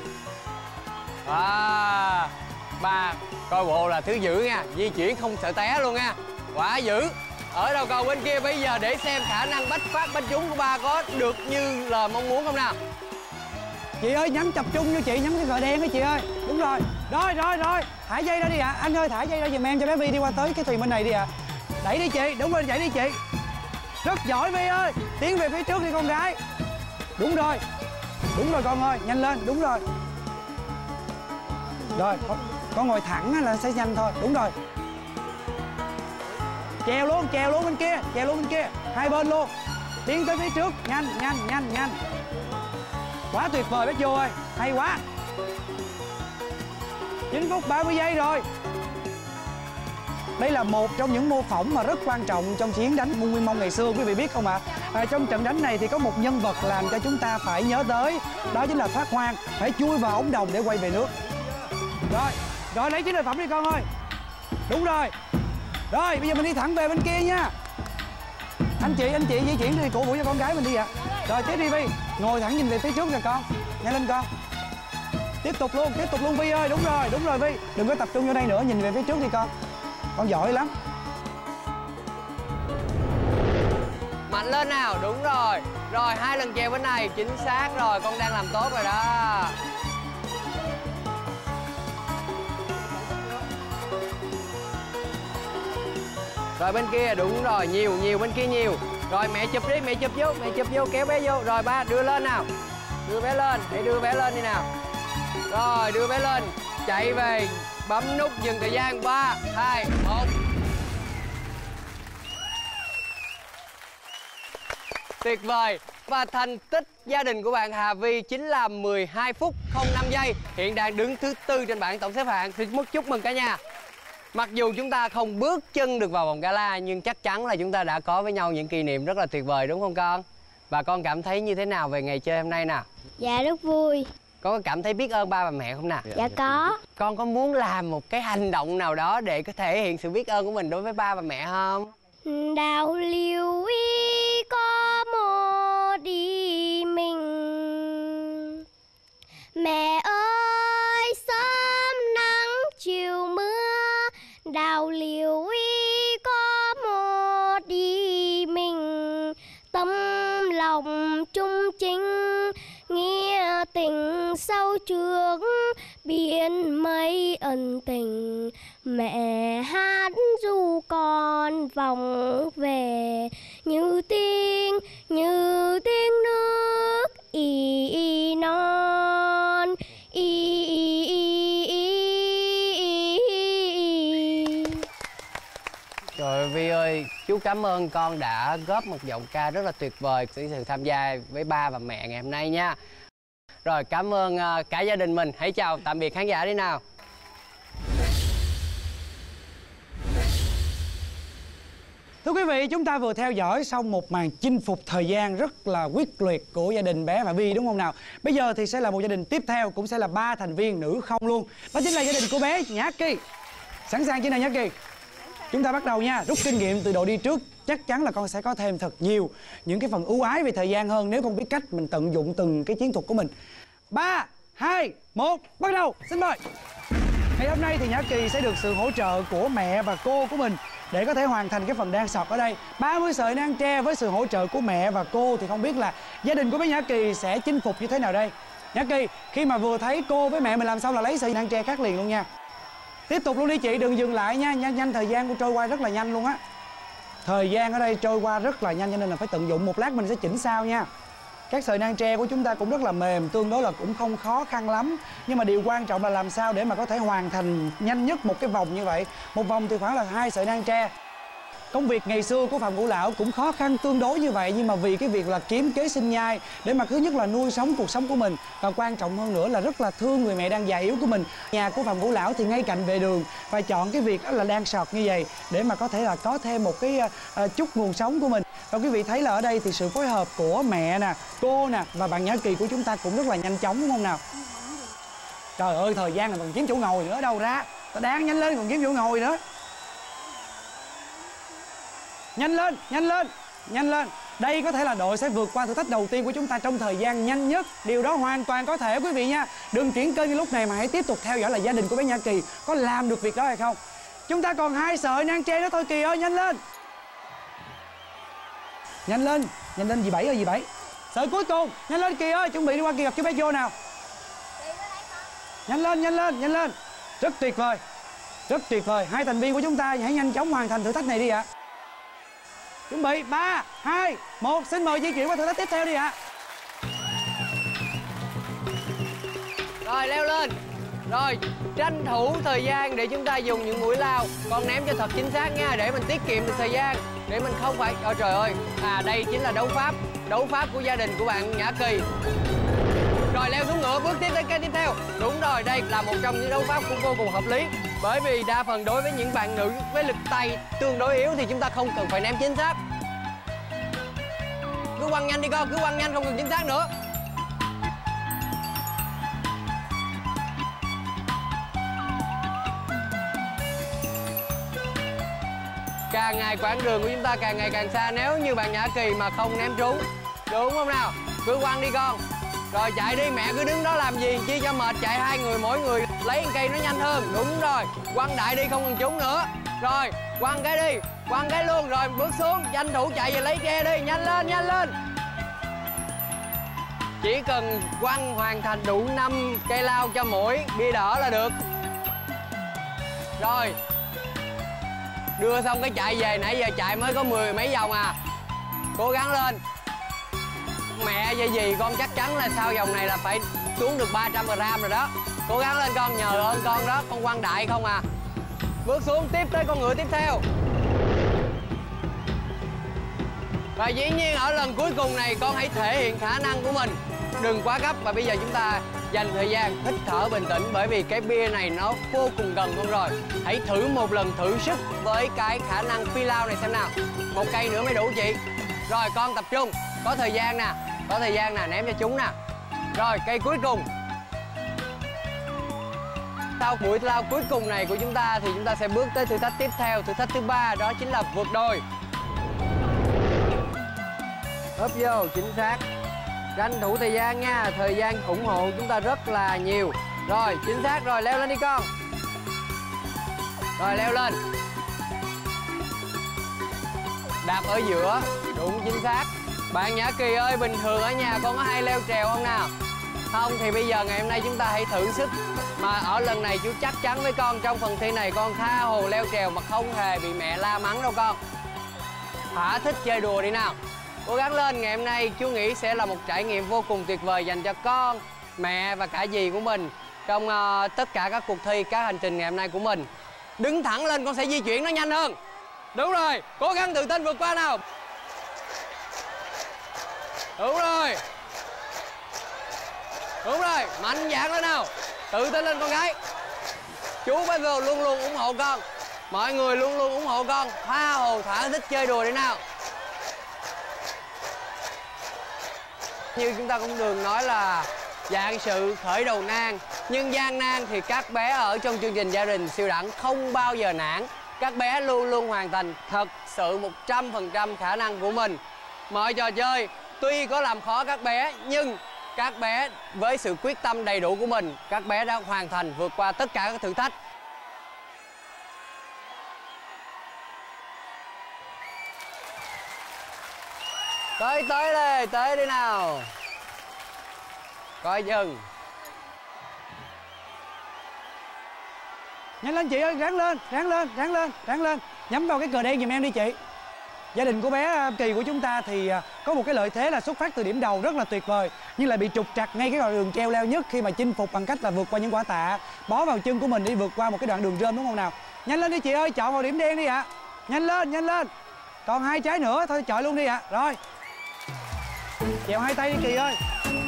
Ba coi bộ là thứ dữ nha. Di chuyển không sợ té luôn nha. Quả dữ. Ở đầu cầu bên kia bây giờ để xem khả năng bách phát bách trúng của ba có được như là mong muốn không nào. Chị ơi, nhắm tập trung vô chị, nhắm cái cờ đen đó chị ơi. Đúng rồi. Rồi. Thả dây ra đi ạ. Anh ơi, thả dây ra giùm em cho bé Vi đi qua tới cái thuyền bên này đi ạ. Đẩy đi chị, đúng rồi, đẩy đi chị. Rất giỏi Vi ơi. Tiến về phía trước đi con gái. Đúng rồi con ơi, nhanh lên, đúng rồi. Rồi, con ngồi thẳng là sẽ nhanh thôi. Đúng rồi. Trèo luôn bên kia, trèo luôn bên kia. Hai bên luôn. Tiến tới phía trước, nhanh. Quá tuyệt vời Bách Du ơi, hay quá. 9 phút 30 giây rồi. Đây là một trong những mô phỏng mà rất quan trọng trong chiến đánh môn Nguyên Mông ngày xưa, quý vị biết không ạ? Trong trận đánh này thì có một nhân vật làm cho chúng ta phải nhớ tới, đó chính là Thoát Hoang, phải chui vào ống đồng để quay về nước. Rồi lấy chiến lợi phẩm đi con ơi. Đúng rồi. Rồi bây giờ mình đi thẳng về bên kia nha. Anh chị di chuyển đi, cổ vũ cho con gái mình đi ạ. Rồi tiếp đi Vi, ngồi thẳng nhìn về phía trước rồi con. Nhanh lên con. Tiếp tục luôn Vi ơi. Đúng rồi Vi. Đừng có tập trung vô đây nữa, nhìn về phía trước đi con. Con giỏi lắm. Mạnh lên nào, đúng rồi. Rồi 2 lần chèo bên này, chính xác rồi, con đang làm tốt rồi đó. Rồi bên kia, đúng rồi, nhiều bên kia nhiều. Rồi mẹ chụp đi, mẹ chụp vô, kéo bé vô. Rồi ba đưa lên nào. Đưa bé lên, hãy đưa bé lên đi nào. Rồi đưa bé lên, chạy về, bấm nút dừng thời gian. 3, 2, 1. Tuyệt vời. Và thành tích gia đình của bạn Hà Vi chính là 12 phút 05 giây. Hiện đang đứng thứ 4 trên bảng tổng xếp hạng. Xin chúc mừng cả nhà. Mặc dù chúng ta không bước chân được vào vòng gala, nhưng chắc chắn là chúng ta đã có với nhau những kỷ niệm rất là tuyệt vời, đúng không con? Và con cảm thấy như thế nào về ngày chơi hôm nay nào? Dạ rất vui. Con có cảm thấy biết ơn ba và mẹ không nào? Dạ có. Con có muốn làm một cái hành động nào đó để có thể hiện sự biết ơn của mình đối với ba và mẹ không? Đào liêu y có một đi mình, mẹ ơi sớm nắng chiều mưa, đào liêu y có một đi mình, tâm lòng trung chính nghĩa tình sâu trước, biển mây ân tình, mẹ hát ru con vòng về như tiếng nước y non Trời Vi ơi, chú cảm ơn con đã góp một giọng ca rất là tuyệt vời với sự tham gia với ba và mẹ ngày hôm nay nha. Rồi cảm ơn cả gia đình mình. Hãy chào tạm biệt khán giả đi nào. Thưa quý vị, chúng ta vừa theo dõi xong một màn chinh phục thời gian rất là quyết liệt của gia đình bé Hà Vi, đúng không nào? Bây giờ thì sẽ là một gia đình tiếp theo, cũng sẽ là 3 thành viên nữ không luôn. Đó chính là gia đình của bé Nhã Kỳ. Sẵn sàng chưa nào Nhã Kỳ? Chúng ta bắt đầu nha. Rút kinh nghiệm từ độ đi trước, chắc chắn là con sẽ có thêm thật nhiều những cái phần ưu ái về thời gian hơn nếu con biết cách mình tận dụng từng cái chiến thuật của mình. 3, 2, 1, bắt đầu. Xin mời. Ngày hôm nay thì Nhã Kỳ sẽ được sự hỗ trợ của mẹ và cô của mình để có thể hoàn thành cái phần đan sọt ở đây. 30 sợi nang tre với sự hỗ trợ của mẹ và cô thì không biết là gia đình của bé Nhã Kỳ sẽ chinh phục như thế nào đây. Nhã Kỳ, khi mà vừa thấy cô với mẹ mình làm xong là lấy sợi nang tre khác liền luôn nha. Tiếp tục luôn đi chị, đừng dừng lại nha, nhanh thời gian của trôi qua rất là nhanh luôn á. Thời gian ở đây trôi qua rất là nhanh cho nên là phải tận dụng, một lát mình sẽ chỉnh sao nha. Các sợi nang tre của chúng ta cũng rất là mềm, tương đối là cũng không khó khăn lắm. Nhưng mà điều quan trọng là làm sao để mà có thể hoàn thành nhanh nhất một cái vòng như vậy. Một vòng thì khoảng là 2 sợi nang tre. Công việc ngày xưa của Phạm Ngũ Lão cũng khó khăn tương đối như vậy, nhưng mà vì cái việc là kiếm kế sinh nhai để mà thứ nhất là nuôi sống cuộc sống của mình, và quan trọng hơn nữa là rất là thương người mẹ đang già yếu của mình. Nhà của Phạm Ngũ Lão thì ngay cạnh vệ đường, và chọn cái việc đó là đan sọt như vậy để mà có thể là có thêm một cái chút nguồn sống của mình. Và quý vị thấy là ở đây thì sự phối hợp của mẹ nè, cô nè và bạn Nhã Kỳ của chúng ta cũng rất là nhanh chóng, đúng không nào? Trời ơi, thời gian là còn kiếm chỗ ngồi nữa đâu ra. Ta đang nhanh lên còn kiếm chỗ ngồi nữa. Nhanh lên. Đây có thể là đội sẽ vượt qua thử thách đầu tiên của chúng ta trong thời gian nhanh nhất. Điều đó hoàn toàn có thể quý vị nha. Đừng chuyển kênh lúc này mà hãy tiếp tục theo dõi là gia đình của bé Nhã Kỳ có làm được việc đó hay không. Chúng ta còn 2 sợi nang tre nữa thôi Kỳ ơi, nhanh lên. Nhanh lên dì Bảy ơi, dì Bảy. Sợi cuối cùng, nhanh lên Kỳ ơi, chuẩn bị đi qua Kỳ gặp chú bé vô nào. Nhanh lên. Rất tuyệt vời. 2 thành viên của chúng ta hãy nhanh chóng hoàn thành thử thách này đi ạ. Chuẩn bị 3, 2, 1, xin mời di chuyển qua thử thách tiếp theo đi ạ. Rồi leo lên. Rồi, tranh thủ thời gian để chúng ta dùng những mũi lao. Con ném cho thật chính xác nha, để mình tiết kiệm được thời gian, để mình không phải... Ôi trời ơi, đây chính là đấu pháp của gia đình của bạn Nhã Kỳ. Rồi leo xuống ngựa, bước tiếp tới cái tiếp theo. Đúng rồi, đây là một trong những đấu pháp cũng vô cùng hợp lý. Bởi vì đa phần đối với những bạn nữ với lực tay tương đối yếu thì chúng ta không cần phải ném chính xác. Cứ quăng nhanh đi con, cứ quăng nhanh, không cần chính xác nữa. Càng ngày quãng đường của chúng ta càng ngày càng xa nếu như bạn Nhã Kỳ mà không ném trúng. Đúng không nào? Cứ quăng đi con. Rồi chạy đi, mẹ cứ đứng đó làm gì chi cho mệt, chạy hai người mỗi người lấy cây nó nhanh hơn. Đúng rồi, quăng đại đi, không cần trúng nữa. Rồi, quăng cái đi, quăng cái luôn. Rồi bước xuống, tranh thủ chạy về lấy tre đi, nhanh lên, nhanh lên. Chỉ cần quăng hoàn thành đủ 5 cây lao cho mỗi bia đỡ là được. Rồi, đưa xong cái chạy về, nãy giờ chạy mới có 10 mấy vòng à. Cố gắng lên. Mẹ vậy gì con chắc chắn là sau vòng này là phải xuống được 300 gram rồi đó. Cố gắng lên con, nhờ ơn con đó, con quăng đại không à. Bước xuống tiếp tới con ngựa tiếp theo. Và dĩ nhiên ở lần cuối cùng này con hãy thể hiện khả năng của mình, đừng quá gấp. Và bây giờ chúng ta dành thời gian hít thở bình tĩnh, bởi vì cái bia này nó vô cùng gần con rồi. Hãy thử một lần thử sức với cái khả năng phi lao này xem nào. Một cây nữa mới đủ chị. Rồi con tập trung, có thời gian nè, có thời gian nè, ném cho chúng nè. Rồi cây cuối cùng. Sau buổi lao cuối cùng này của chúng ta thì chúng ta sẽ bước tới thử thách tiếp theo, thử thách thứ 3, đó chính là vượt đồi. Ốp vô, chính xác. Tranh thủ thời gian nha, thời gian ủng hộ chúng ta rất là nhiều. Rồi, chính xác rồi, leo lên đi con. Rồi, leo lên. Đạp ở giữa, đúng chính xác. Bạn Nhã Kỳ ơi, bình thường ở nhà con có hay leo trèo không nào? Không thì bây giờ ngày hôm nay chúng ta hãy thử sức. Mà ở lần này chú chắc chắn với con, trong phần thi này con tha hồ leo trèo mà không hề bị mẹ la mắng đâu con. Thỏa thích chơi đùa đi nào. Cố gắng lên, ngày hôm nay chú nghĩ sẽ là một trải nghiệm vô cùng tuyệt vời dành cho con, mẹ và cả dì của mình trong tất cả các cuộc thi, các hành trình ngày hôm nay của mình. Đứng thẳng lên, con sẽ di chuyển nó nhanh hơn. Đúng rồi, cố gắng tự tin vượt qua nào. Đúng rồi. Đúng rồi, mạnh dạn lên nào. Tự tin lên con gái. Chú với cô luôn luôn ủng hộ con. Mọi người luôn luôn ủng hộ con. Tha hồ thỏa thích chơi đùa đi nào. Như chúng ta cũng thường nói là vạn sự khởi đầu nan, nhưng gian nan thì các bé ở trong chương trình Gia đình Siêu Đẳng không bao giờ nản. Các bé luôn luôn hoàn thành thật sự 100% khả năng của mình. Mọi trò chơi tuy có làm khó các bé, nhưng các bé với sự quyết tâm đầy đủ của mình, các bé đã hoàn thành vượt qua tất cả các thử thách. Tới đi nào. Coi chừng. Nhanh lên chị ơi, ráng lên. Nhắm vào cái cờ đen giùm em đi chị. Gia đình của bé Kỳ của chúng ta thì có một cái lợi thế là xuất phát từ điểm đầu rất là tuyệt vời, nhưng lại bị trục trặc ngay cái đoạn đường treo leo nhất khi mà chinh phục bằng cách là vượt qua những quả tạ bó vào chân của mình đi vượt qua một cái đoạn đường rơm, đúng không nào? Nhanh lên đi chị ơi, chọn vào điểm đen đi ạ. Nhanh lên. Còn 2 trái nữa thôi, chọi luôn đi ạ. Rồi. Chèo 2 tay đi Kỳ ơi.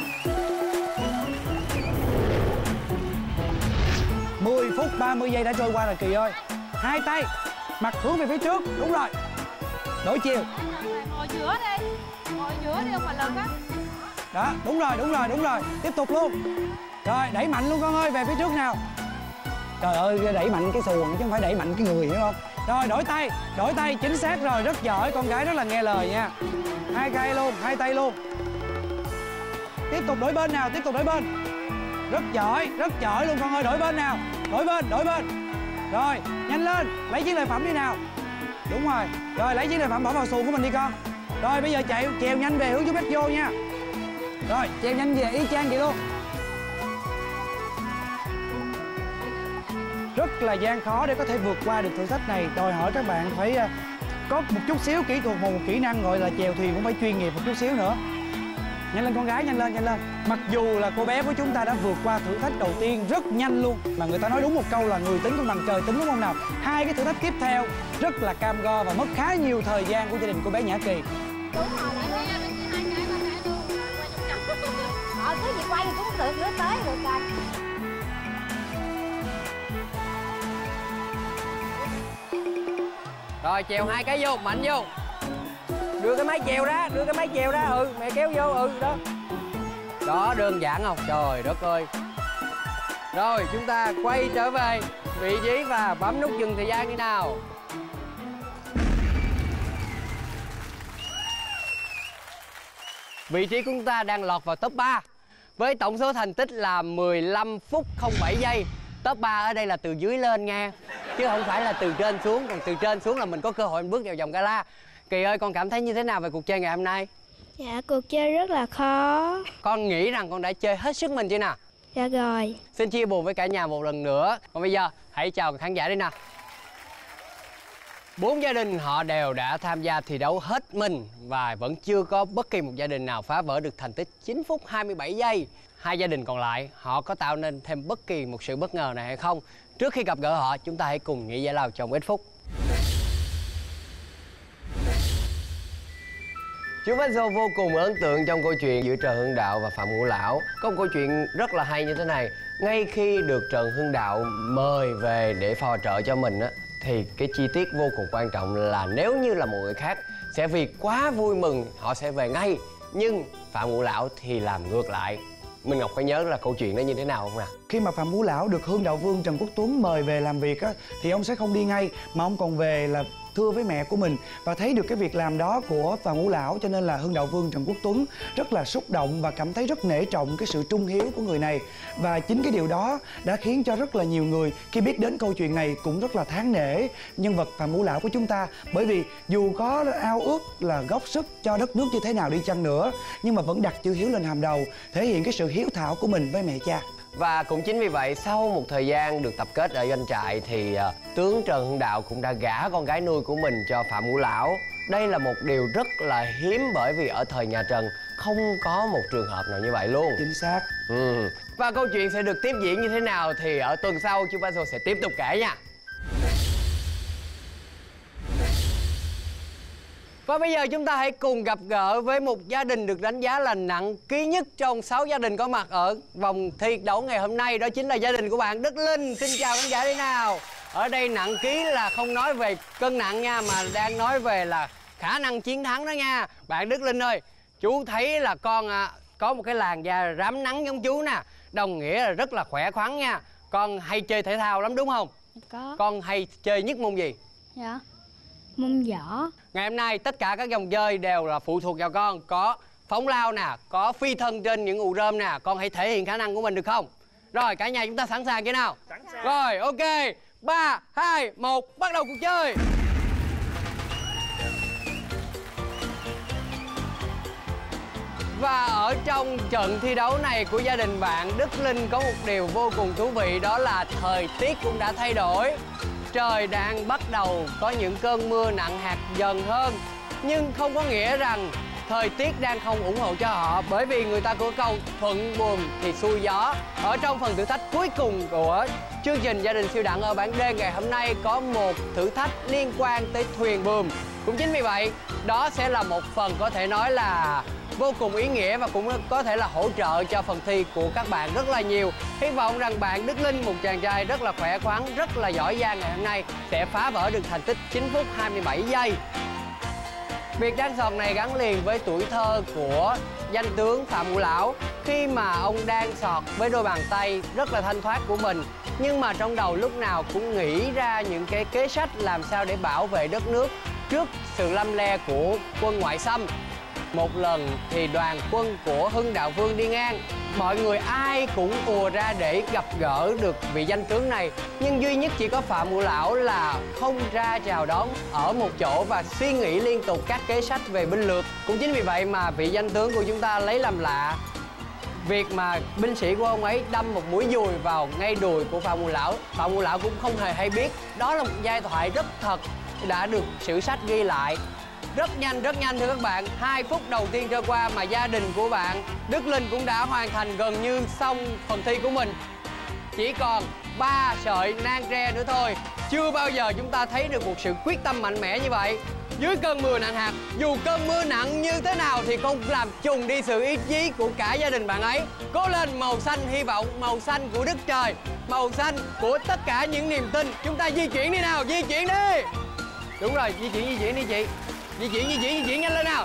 10 phút 30 giây đã trôi qua rồi Kỳ ơi. 2 tay, mặt hướng về phía trước, đúng rồi. Đổi chiều. Ngồi giữa đi, không phải lần á. Đó, đúng rồi. Tiếp tục luôn. Rồi, đẩy mạnh luôn con ơi, về phía trước nào. Trời ơi, đẩy mạnh cái xuồng chứ không phải đẩy mạnh cái người, hiểu không? Rồi, đổi tay, chính xác rồi, rất giỏi, con gái rất là nghe lời nha. 2 tay luôn. Tiếp tục đổi bên nào, Rất giỏi luôn con ơi, đổi bên nào. Đổi bên. Rồi, nhanh lên, lấy chiếc lợi phẩm đi nào. Đúng rồi. Rồi, lấy chiếc lợi phẩm bỏ vào xuồng của mình đi con. Rồi, bây giờ chèo nhanh về hướng chú Bách vô nha. Rồi, chèo nhanh về y chang vậy luôn. Rất là gian khó để có thể vượt qua được thử thách này. Đòi hỏi các bạn phải có một chút xíu kỹ thuật, một kỹ năng gọi là chèo thuyền cũng phải chuyên nghiệp một chút xíu nữa. Nhanh lên con gái, nhanh lên, nhanh lên. Mặc dù là cô bé của chúng ta đã vượt qua thử thách đầu tiên rất nhanh luôn, mà người ta nói đúng một câu là người tính không bằng trời tính, đúng không nào? Hai cái thử thách tiếp theo rất là cam go và mất khá nhiều thời gian của gia đình cô bé Nhã Kỳ. Đúng rồi, lại đi hai cái ba cái luôn. Cứ gì quay thì cũng được, nữa tới được rồi. Rồi chèo hai cái vô, mạnh vô. Đưa cái máy chèo ra, đưa cái máy chèo ra. Ừ, mẹ kéo vô, đó. Đó, đơn giản không? Trời đất ơi. Rồi, chúng ta quay trở về vị trí và bấm nút dừng thời gian đi nào. Vị trí của chúng ta đang lọt vào top 3 với tổng số thành tích là 15 phút 07 giây. Top 3 ở đây là từ dưới lên nha, chứ không phải là từ trên xuống. Còn từ trên xuống là mình có cơ hội bước vào vòng gala. Kỳ ơi, con cảm thấy như thế nào về cuộc chơi ngày hôm nay? Dạ, cuộc chơi rất là khó. Con nghĩ rằng con đã chơi hết sức mình chưa nào? Dạ rồi. Xin chia buồn với cả nhà một lần nữa. Còn bây giờ hãy chào khán giả đi nào. 4 gia đình họ đều đã tham gia thi đấu hết mình và vẫn chưa có bất kỳ một gia đình nào phá vỡ được thành tích 9 phút 27 giây. Hai gia đình còn lại họ có tạo nên thêm bất kỳ một sự bất ngờ này hay không? Trước khi gặp gỡ họ, chúng ta hãy cùng nghỉ giải lao trong ít phút. Chú Bách Show vô cùng ấn tượng trong câu chuyện giữa Trần Hưng Đạo và Phạm Ngũ Lão. Có một câu chuyện rất là hay như thế này. Ngay khi được Trần Hưng Đạo mời về để phò trợ cho mình á, thì cái chi tiết vô cùng quan trọng là nếu như là một người khác sẽ vì quá vui mừng họ sẽ về ngay, nhưng Phạm Ngũ Lão thì làm ngược lại. Minh Ngọc có nhớ là câu chuyện đó như thế nào không ạ? Khi mà Phạm Ngũ Lão được Hương Đạo Vương Trần Quốc Tuấn mời về làm việc á, thì ông sẽ không đi ngay mà ông còn về là thưa với mẹ của mình và thấy được cái việc làm đó của Phạm Ngũ Lão, cho nên là Hương Đạo Vương Trần Quốc Tuấn rất là xúc động và cảm thấy rất nể trọng cái sự trung hiếu của người này. Và chính cái điều đó đã khiến cho rất là nhiều người khi biết đến câu chuyện này cũng rất là thán nể nhân vật Phạm Ngũ Lão của chúng ta, bởi vì dù có ao ước là góp sức cho đất nước như thế nào đi chăng nữa nhưng mà vẫn đặt chữ hiếu lên hàng đầu, thể hiện cái sự hiếu thảo của mình với mẹ cha. Và cũng chính vì vậy, sau một thời gian được tập kết ở doanh trại thì tướng Trần Hưng Đạo cũng đã gả con gái nuôi của mình cho Phạm Ngũ Lão. Đây là một điều rất là hiếm, bởi vì ở thời nhà Trần không có một trường hợp nào như vậy luôn. Chính xác. Và câu chuyện sẽ được tiếp diễn như thế nào thì ở tuần sau Chu Bách Show sẽ tiếp tục kể nha. Và bây giờ chúng ta hãy cùng gặp gỡ với một gia đình được đánh giá là nặng ký nhất trong 6 gia đình có mặt ở vòng thi đấu ngày hôm nay. Đó chính là gia đình của bạn Đức Linh. Xin chào khán giả đi nào. Ở đây nặng ký là không nói về cân nặng nha, mà đang nói về là khả năng chiến thắng đó nha. Bạn Đức Linh ơi, chú thấy là con có một cái làn da rám nắng giống chú nè, đồng nghĩa là rất là khỏe khoắn nha. Con hay chơi thể thao lắm đúng không? Có. Con hay chơi nhất môn gì? Dạ, môn võ. Ngày hôm nay tất cả các dòng chơi đều là phụ thuộc vào con. Có phóng lao nè, có phi thân trên những ụ rơm nè. Con hãy thể hiện khả năng của mình được không? Rồi, cả nhà chúng ta sẵn sàng chưa nào? Sẵn sàng. Rồi, ok. 3, 2, 1, bắt đầu cuộc chơi. Và ở trong trận thi đấu này của gia đình bạn Đức Linh có một điều vô cùng thú vị, đó là thời tiết cũng đã thay đổi. Trời đang bắt đầu có những cơn mưa nặng hạt dần hơn, nhưng không có nghĩa rằng thời tiết đang không ủng hộ cho họ, bởi vì người ta có câu thuận buồm thì xuôi gió. Ở trong phần thử thách cuối cùng của chương trình Gia đình Siêu Đẳng ở bảng D ngày hôm nay có một thử thách liên quan tới thuyền buồm. Cũng chính vì vậy, đó sẽ là một phần có thể nói là vô cùng ý nghĩa và cũng có thể là hỗ trợ cho phần thi của các bạn rất là nhiều. Hy vọng rằng bạn Đức Linh, một chàng trai rất là khỏe khoắn, rất là giỏi giang ngày hôm nay, sẽ phá vỡ được thành tích 9 phút 27 giây. Việc đan sọt này gắn liền với tuổi thơ của danh tướng Phạm Ngũ Lão, khi mà ông đan sọt với đôi bàn tay rất là thanh thoát của mình, nhưng mà trong đầu lúc nào cũng nghĩ ra những cái kế sách làm sao để bảo vệ đất nước trước sự lăm le của quân ngoại xâm. Một lần thì đoàn quân của Hưng Đạo Vương đi ngang, mọi người ai cũng ùa ra để gặp gỡ được vị danh tướng này, nhưng duy nhất chỉ có Phạm Ngũ Lão là không ra chào đón ở một chỗ và suy nghĩ liên tục các kế sách về binh lược. Cũng chính vì vậy mà vị danh tướng của chúng ta lấy làm lạ việc mà binh sĩ của ông ấy đâm một mũi dùi vào ngay đùi của Phạm Ngũ Lão. Phạm Ngũ Lão cũng không hề hay biết. Đó là một giai thoại rất thật đã được sử sách ghi lại. Rất nhanh thưa các bạn. 2 phút đầu tiên trôi qua mà gia đình của bạn Đức Linh cũng đã hoàn thành gần như xong phần thi của mình. Chỉ còn 3 sợi nang tre nữa thôi. Chưa bao giờ chúng ta thấy được một sự quyết tâm mạnh mẽ như vậy. Dưới cơn mưa nặng hạt, dù cơn mưa nặng như thế nào thì không làm trùng đi sự ý chí của cả gia đình bạn ấy. Cố lên, màu xanh hy vọng, màu xanh của đất trời, màu xanh của tất cả những niềm tin. Chúng ta di chuyển đi nào, di chuyển đi. Đúng rồi, di chuyển đi chị. Di chuyển nhanh lên nào.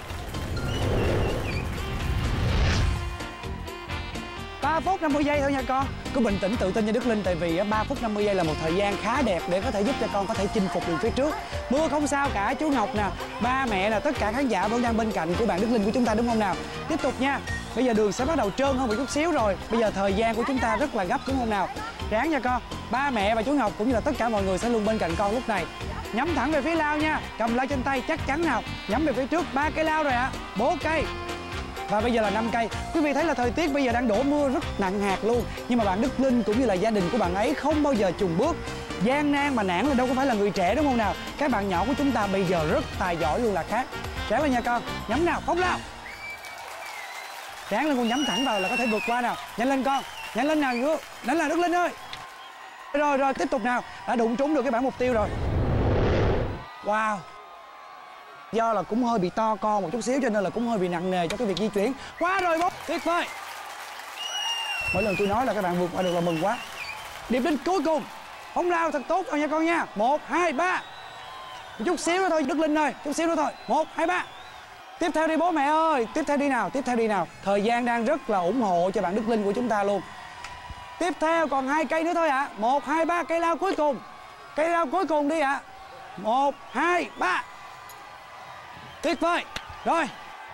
3 phút 50 giây thôi nha con. Cứ bình tĩnh tự tin cho Đức Linh, tại vì 3 phút 50 giây là một thời gian khá đẹp để có thể giúp cho con có thể chinh phục đường phía trước. Mưa không sao cả, chú Ngọc nè, ba mẹ nè, tất cả khán giả vẫn đang bên cạnh của bạn Đức Linh của chúng ta, đúng không nào? Tiếp tục nha. Bây giờ đường sẽ bắt đầu trơn hơn một chút xíu rồi. Bây giờ thời gian của chúng ta rất là gấp, đúng không nào? Ráng nha con. Ba mẹ và chú Ngọc cũng như là tất cả mọi người sẽ luôn bên cạnh con lúc này. Nhắm thẳng về phía lao nha. Cầm lao trên tay chắc chắn nào. Nhắm về phía trước. 3 cây lao rồi ạ. 4 cây. Và bây giờ là 5 cây. Quý vị thấy là thời tiết bây giờ đang đổ mưa rất nặng hạt luôn. Nhưng mà bạn Đức Linh cũng như là gia đình của bạn ấy không bao giờ chùn bước. Gian nan mà nản là đâu có phải là người trẻ, đúng không nào? Các bạn nhỏ của chúng ta bây giờ rất tài giỏi luôn là khác. Ráng lên nha con. Nhắm nào, phóng lao. Ráng lên con, nhắm thẳng vào là có thể vượt qua nào. Nhanh lên con. Nhanh lên nào. Đánh là Đức Linh ơi. Rồi tiếp tục nào. Đã đụng trúng được cái bảng mục tiêu rồi. Wow. Do là cũng hơi bị to con một chút xíu cho nên là cũng hơi bị nặng nề cho cái việc di chuyển. Quá rồi bố. Tuyệt vời. Mỗi lần tôi nói là các bạn vượt qua được là mừng quá. Điểm đến cuối cùng. Phóng lao thật tốt rồi nha con nha. 1, 2, 3. Một chút xíu nữa thôi Đức Linh ơi. Chút xíu nữa thôi. 1, 2, 3. Tiếp theo đi bố mẹ ơi. Tiếp theo đi nào. Thời gian đang rất là ủng hộ cho bạn Đức Linh của chúng ta luôn. Tiếp theo còn 2 cây nữa thôi ạ. 1, 2, 3. Cây lao cuối cùng. Cây lao cuối cùng đi ạ. 1, 2, 3. Tuyệt vời. Rồi.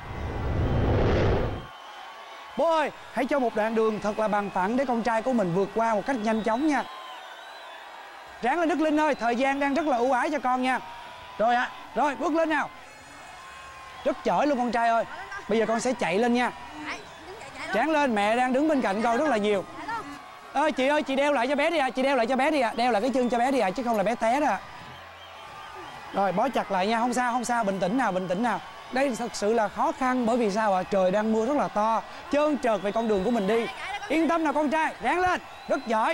Bố ơi, hãy cho một đoạn đường thật là bằng phẳng để con trai của mình vượt qua một cách nhanh chóng nha. Ráng lên Đức Linh ơi, thời gian đang rất là ưu ái cho con nha. Rồi ạ. Rồi, bước lên nào. Rất chỏi luôn con trai ơi. Bây giờ con sẽ chạy lên nha. Ráng lên, mẹ đang đứng bên cạnh con rất là nhiều. Chị ơi, chị đeo lại cho bé đi ạ. Chị đeo lại cho bé đi ạ. Đeo lại cái chân cho bé đi ạ, chứ không là bé té đó ạ. Rồi, bó chặt lại nha, không sao, bình tĩnh nào. Đây thật sự là khó khăn bởi vì sao ạ? Trời đang mưa rất là to, trơn trượt về con đường của mình đi. Yên tâm nào con trai, ráng lên, rất giỏi.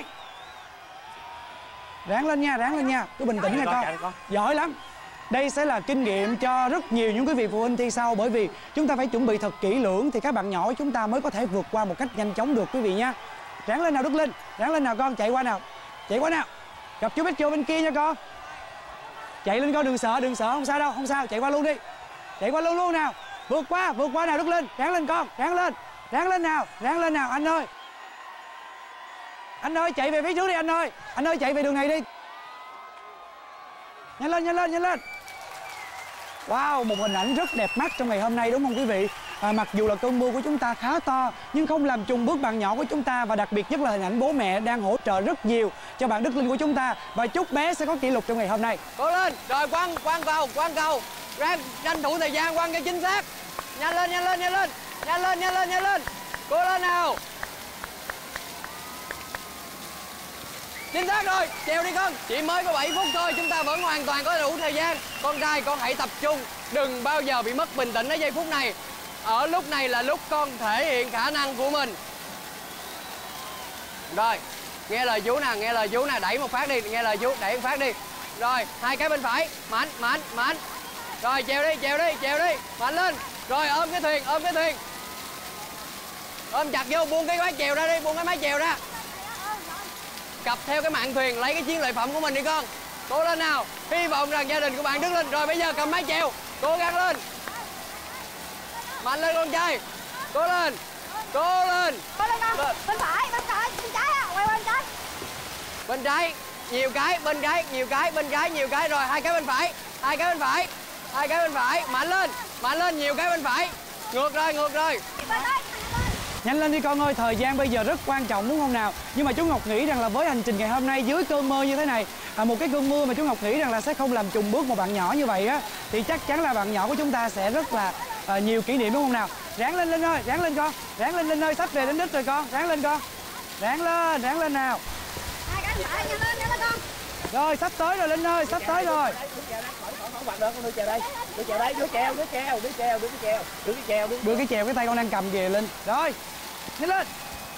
Ráng lên nha, cứ bình tĩnh nha con. Giỏi lắm. Đây sẽ là kinh nghiệm cho rất nhiều những quý vị phụ huynh thi sau, bởi vì chúng ta phải chuẩn bị thật kỹ lưỡng thì các bạn nhỏ chúng ta mới có thể vượt qua một cách nhanh chóng được quý vị nha. Ráng lên nào Đức Linh, ráng lên nào con, chạy qua nào. Gặp chú Bích Châu bên kia nha con. Chạy lên con, đừng sợ, không sao đâu, không sao, chạy qua luôn đi. Chạy qua luôn nào. Vượt qua nào Đức Linh, ráng lên con, ráng lên nào anh ơi. Anh ơi, chạy về phía trước đi anh ơi. Anh ơi, chạy về đường này đi. Nhanh lên. Wow, một hình ảnh rất đẹp mắt trong ngày hôm nay đúng không quý vị? Mặc dù là cơn mưa của chúng ta khá to nhưng không làm chùng bước bạn nhỏ của chúng ta, và đặc biệt nhất là hình ảnh bố mẹ đang hỗ trợ rất nhiều cho bạn Đức Linh của chúng ta, và chúc bé sẽ có kỷ lục trong ngày hôm nay. Cố lên, rồi quăng cầu, tranh thủ thời gian quăng cho chính xác. Nhanh lên. Cố lên nào. Chính xác rồi, trèo đi con. Chỉ mới có 7 phút thôi, chúng ta vẫn hoàn toàn có đủ thời gian. Con trai, con hãy tập trung, đừng bao giờ bị mất bình tĩnh ở giây phút này. Ở lúc này là lúc con thể hiện khả năng của mình. Rồi, nghe lời chú nè, đẩy một phát đi, nghe lời chú, đẩy một phát đi. Rồi, 2 cái bên phải, mạnh. Rồi, trèo đi, mạnh lên. Rồi, ôm cái thuyền. Ôm chặt vô, buông cái mái chèo ra. Cặp theo cái mạn thuyền, lấy cái chiến lợi phẩm của mình đi con. Cố lên nào. Hy vọng rằng gia đình của bạn Đức Linh. Rồi bây giờ cầm mái chèo, cố gắng lên. Mạnh lên con trai. Cố lên. Nào. Bên trái, bên trái á, quay bên trái. Bên trái, nhiều cái, nhiều cái. Rồi 2 cái bên phải. 2 cái bên phải, mạnh lên, nhiều cái bên phải. Ngược rồi. Nhanh lên đi con ơi, thời gian bây giờ rất quan trọng đúng không nào? Nhưng mà chú Ngọc nghĩ rằng là với hành trình ngày hôm nay dưới cơn mưa như thế này, một cái cơn mưa mà chú Ngọc nghĩ rằng là sẽ không làm chùng bước một bạn nhỏ như vậy á, thì chắc chắn là bạn nhỏ của chúng ta sẽ rất là nhiều kỷ niệm đúng không nào? Ráng lên Linh ơi, ráng lên con, ráng lên Linh ơi, sắp về đến đích rồi con, ráng lên con, ráng lên nào. 2 cái phải, nhanh lên con. Rồi sắp tới rồi Linh ơi, sắp tới rồi. Đưa cái chèo cái tay con đang cầm kìa Linh. Rồi, nhanh lên.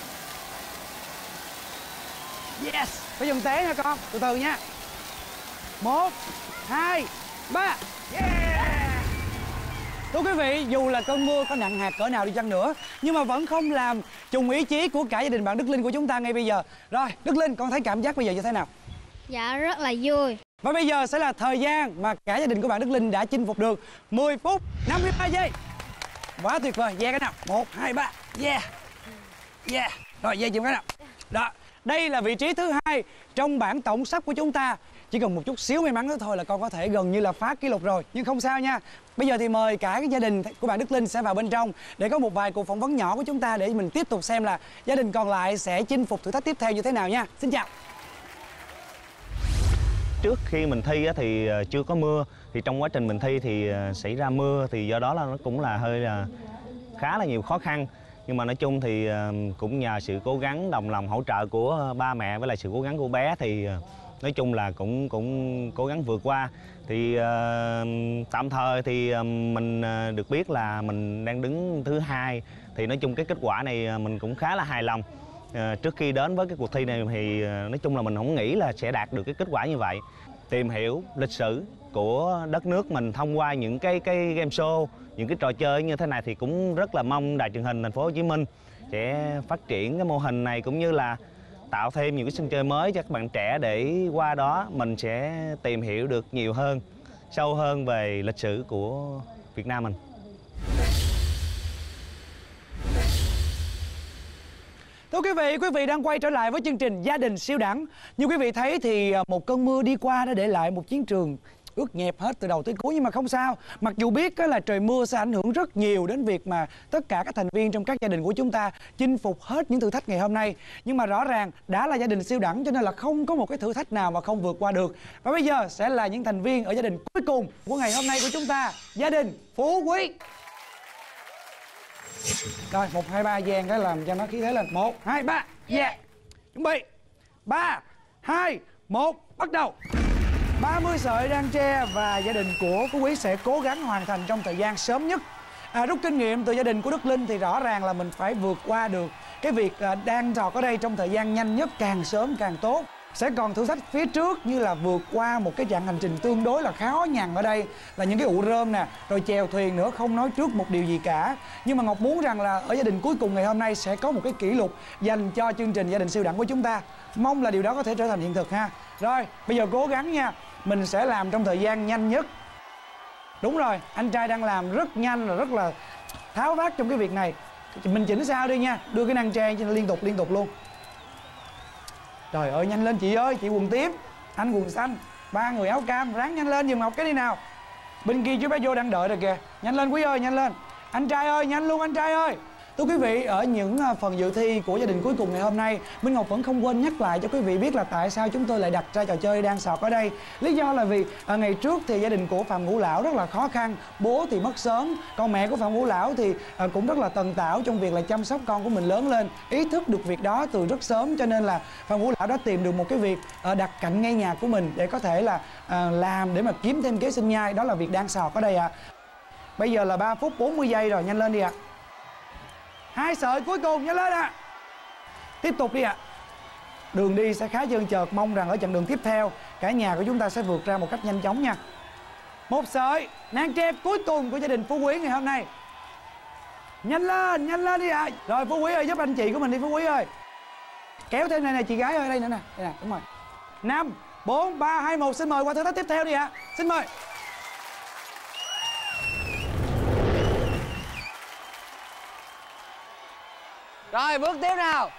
Yes, phải dùng té nha con, từ từ nha. 1, 2, 3. Yeah. Thưa quý vị, dù là cơn mưa có nặng hạt cỡ nào đi chăng nữa, nhưng mà vẫn không làm trùng ý chí của cả gia đình bạn Đức Linh của chúng ta ngay bây giờ. Rồi, Đức Linh, con thấy cảm giác bây giờ như thế nào? Dạ rất là vui. Và bây giờ sẽ là thời gian mà cả gia đình của bạn Đức Linh đã chinh phục được 10 phút 53 giây. Quá tuyệt vời, yeah cái nào. 1, 2, 3, yeah. Yeah, rồi dây chìm cái nào. Đó, đây là vị trí thứ 2 trong bảng tổng sắp của chúng ta. Chỉ cần một chút xíu may mắn nữa thôi là con có thể gần như là phá kỷ lục rồi. Nhưng không sao nha. Bây giờ thì mời cả cái gia đình của bạn Đức Linh sẽ vào bên trong để có một vài cuộc phỏng vấn nhỏ của chúng ta để mình tiếp tục xem là gia đình còn lại sẽ chinh phục thử thách tiếp theo như thế nào nha. Xin chào. Trước khi mình thi thì chưa có mưa, thì trong quá trình mình thi thì xảy ra mưa, thì do đó là nó cũng là hơi khá là nhiều khó khăn. Nhưng mà nói chung thì cũng nhờ sự cố gắng đồng lòng hỗ trợ của ba mẹ với lại sự cố gắng của bé thì nói chung là cũng cố gắng vượt qua. Thì tạm thời thì mình được biết là mình đang đứng thứ 2. Thì nói chung cái kết quả này mình cũng khá là hài lòng. Trước khi đến với cái cuộc thi này thì nói chung là mình không nghĩ là sẽ đạt được cái kết quả như vậy. Tìm hiểu lịch sử của đất nước mình thông qua những cái game show, những cái trò chơi như thế này thì cũng rất là mong Đài Truyền hình Thành phố Hồ Chí Minh sẽ phát triển cái mô hình này, cũng như là tạo thêm những cái sân chơi mới cho các bạn trẻ, để qua đó mình sẽ tìm hiểu được nhiều hơn, sâu hơn về lịch sử của Việt Nam mình. Thưa quý vị đang quay trở lại với chương trình Gia đình siêu đẳng. Như quý vị thấy thì một cơn mưa đi qua đã để lại một chiến trường ướt nhẹp hết từ đầu tới cuối, nhưng mà không sao. Mặc dù biết là trời mưa sẽ ảnh hưởng rất nhiều đến việc mà tất cả các thành viên trong các gia đình của chúng ta chinh phục hết những thử thách ngày hôm nay, nhưng mà rõ ràng đã là gia đình siêu đẳng cho nên là không có một cái thử thách nào mà không vượt qua được. Và bây giờ sẽ là những thành viên ở gia đình cuối cùng của ngày hôm nay của chúng ta, gia đình Phú Quý. Rồi 1, 2, 3 dàn cái làm cho nó khí thế lên. 1, 2, 3 yeah. Chuẩn bị 3, 2, 1 bắt đầu. 30 sợi đan tre và gia đình của Phú Quý sẽ cố gắng hoàn thành trong thời gian sớm nhất. Rút kinh nghiệm từ gia đình của Đức Linh thì rõ ràng là mình phải vượt qua được cái việc đan trọt ở đây trong thời gian nhanh nhất, càng sớm càng tốt. Sẽ còn thử thách phía trước như là vượt qua một cái chặng hành trình tương đối là khó nhằn ở đây, là những cái ụ rơm nè, rồi chèo thuyền nữa, không nói trước một điều gì cả. Nhưng mà Ngọc muốn rằng là ở gia đình cuối cùng ngày hôm nay sẽ có một cái kỷ lục dành cho chương trình Gia đình siêu đẳng của chúng ta. Mong là điều đó có thể trở thành hiện thực ha. Rồi, bây giờ cố gắng nha. Mình sẽ làm trong thời gian nhanh nhất. Đúng rồi, anh trai đang làm rất nhanh, rồi rất là tháo vát trong cái việc này. Mình chỉnh sao đi nha, đưa cái nang tre liên tục luôn. Trời ơi, nhanh lên chị ơi, chị quần tím, anh quần xanh, ba người áo cam, ráng nhanh lên giùm Ngọc cái đi nào. Bên kia chú bé vô đang đợi rồi kìa. Nhanh lên Quý ơi, nhanh lên. Anh trai ơi, nhanh luôn anh trai ơi. Thưa quý vị, ở những phần dự thi của gia đình cuối cùng ngày hôm nay, Minh Ngọc vẫn không quên nhắc lại cho quý vị biết là tại sao chúng tôi lại đặt ra trò chơi đan sọt ở đây. Lý do là vì ngày trước thì gia đình của Phạm Ngũ Lão rất là khó khăn, bố thì mất sớm, còn mẹ của Phạm Ngũ Lão thì cũng rất là tần tảo trong việc là chăm sóc con của mình lớn lên. Ý thức được việc đó từ rất sớm cho nên là Phạm Ngũ Lão đã tìm được một cái việc đặt cạnh ngay nhà của mình để có thể là làm để mà kiếm thêm kế sinh nhai, đó là việc đan sọt ở đây ạ. Bây giờ là 3 phút 40 giây rồi, nhanh lên đi ạ. 2 sợi cuối cùng, nhanh lên ạ. Tiếp tục đi ạ. Đường đi sẽ khá trơn trượt, mong rằng ở chặng đường tiếp theo cả nhà của chúng ta sẽ vượt ra một cách nhanh chóng nha. 1 sợi nang tre cuối cùng của gia đình Phú Quý ngày hôm nay. Nhanh lên đi ạ. Rồi Phú Quý ơi, giúp anh chị của mình đi Phú Quý ơi. Kéo thêm này nè chị gái ơi, đây nữa nè. Đây nè, đúng rồi. 5, 4, 3, 2, 1, xin mời qua thử thách tiếp theo đi ạ. Xin mời. Rồi bước tiếp nào.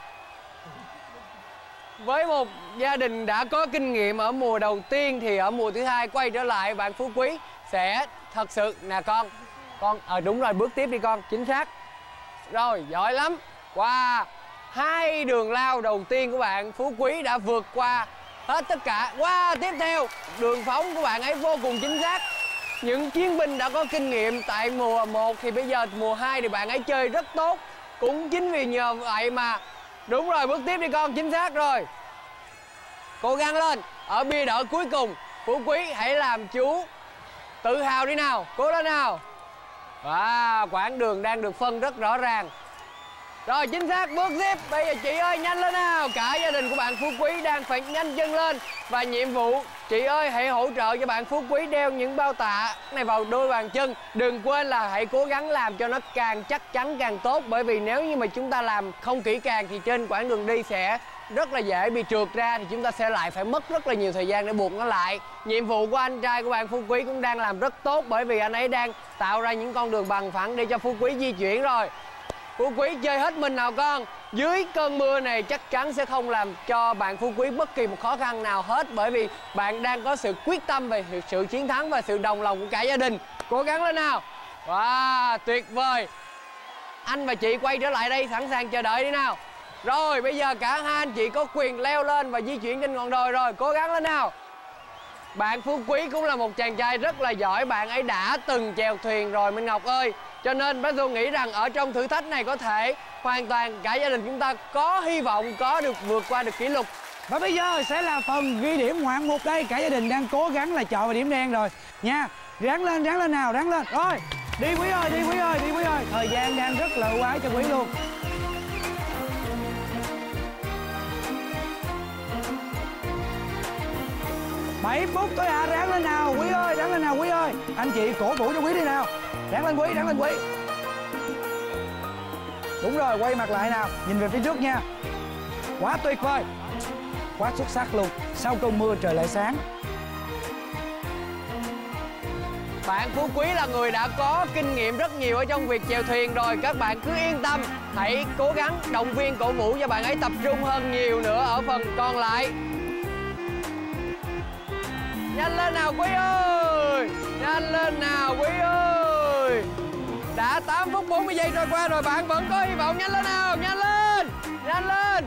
Với một gia đình đã có kinh nghiệm ở mùa đầu tiên thì ở mùa thứ hai quay trở lại, bạn Phú Quý sẽ thật sự nè con đúng rồi, bước tiếp đi con, chính xác. Rồi giỏi lắm. Qua 2 đường lao đầu tiên của bạn Phú Quý đã vượt qua hết tất cả. Qua tiếp theo đường phóng của bạn ấy vô cùng chính xác. Những chiến binh đã có kinh nghiệm tại mùa 1 thì bây giờ mùa 2 thì bạn ấy chơi rất tốt. Cũng chính vì nhờ vậy mà. Đúng rồi, bước tiếp đi con, chính xác rồi. Cố gắng lên. ở bia đỡ cuối cùng. Phú Quý hãy làm chú tự hào đi nào, cố lên nào. Quãng đường đang được phân rất rõ ràng. Rồi chính xác, bước tiếp. Bây giờ chị ơi nhanh lên nào. Cả gia đình của bạn Phú Quý đang phải nhanh chân lên. Và nhiệm vụ, chị ơi hãy hỗ trợ cho bạn Phú Quý đeo những bao tạ này vào đôi bàn chân. Đừng quên là hãy cố gắng làm cho nó càng chắc chắn càng tốt. Bởi vì nếu như mà chúng ta làm không kỹ càng thì trên quãng đường đi sẽ rất là dễ bị trượt ra. Thì chúng ta sẽ lại phải mất rất là nhiều thời gian để buộc nó lại. Nhiệm vụ của anh trai của bạn Phú Quý cũng đang làm rất tốt. Bởi vì anh ấy đang tạo ra những con đường bằng phẳng để cho Phú Quý di chuyển rồi. Phú Quý chơi hết mình nào con. Dưới cơn mưa này chắc chắn sẽ không làm cho bạn Phú Quý bất kỳ một khó khăn nào hết. Bởi vì bạn đang có sự quyết tâm về sự chiến thắng và sự đồng lòng của cả gia đình. Cố gắng lên nào. Tuyệt vời. Anh và chị quay trở lại đây sẵn sàng chờ đợi đi nào. Rồi bây giờ cả hai anh chị có quyền leo lên và di chuyển trên ngọn đồi rồi. Cố gắng lên nào. Bạn Phú Quý cũng là một chàng trai rất là giỏi. Bạn ấy đã từng chèo thuyền rồi Minh Ngọc ơi. Cho nên bác Du nghĩ rằng ở trong thử thách này có thể hoàn toàn cả gia đình chúng ta có hy vọng có được vượt qua được kỷ lục. Và bây giờ sẽ là phần ghi điểm ngoạn mục đây. Cả gia đình đang cố gắng là chọn vào điểm đen rồi nha. Ráng lên nào, ráng lên. Rồi, đi Quý ơi, đi Quý ơi, đi Quý ơi. Thời gian đang rất là ưu ái cho Quý luôn. Bảy phút thôi à, ráng lên nào Quý ơi, ráng lên nào Quý ơi. Anh chị cổ vũ cho Quý đi nào. Ráng lên Quý, ráng lên Quý. Đúng rồi, quay mặt lại nào, nhìn về phía trước nha. Quá tuyệt vời, quá xuất sắc luôn. Sau cơn mưa trời lại sáng. Bạn Phú Quý là người đã có kinh nghiệm rất nhiều ở trong việc chèo thuyền rồi. Các bạn cứ yên tâm, hãy cố gắng động viên cổ vũ cho bạn ấy tập trung hơn nhiều nữa ở phần còn lại. Nhanh lên nào Quý ơi. Nhanh lên nào Quý ơi. Đã 8 phút 40 giây trôi qua rồi, bạn vẫn có hy vọng. Nhanh lên nào, nhanh lên. Nhanh lên.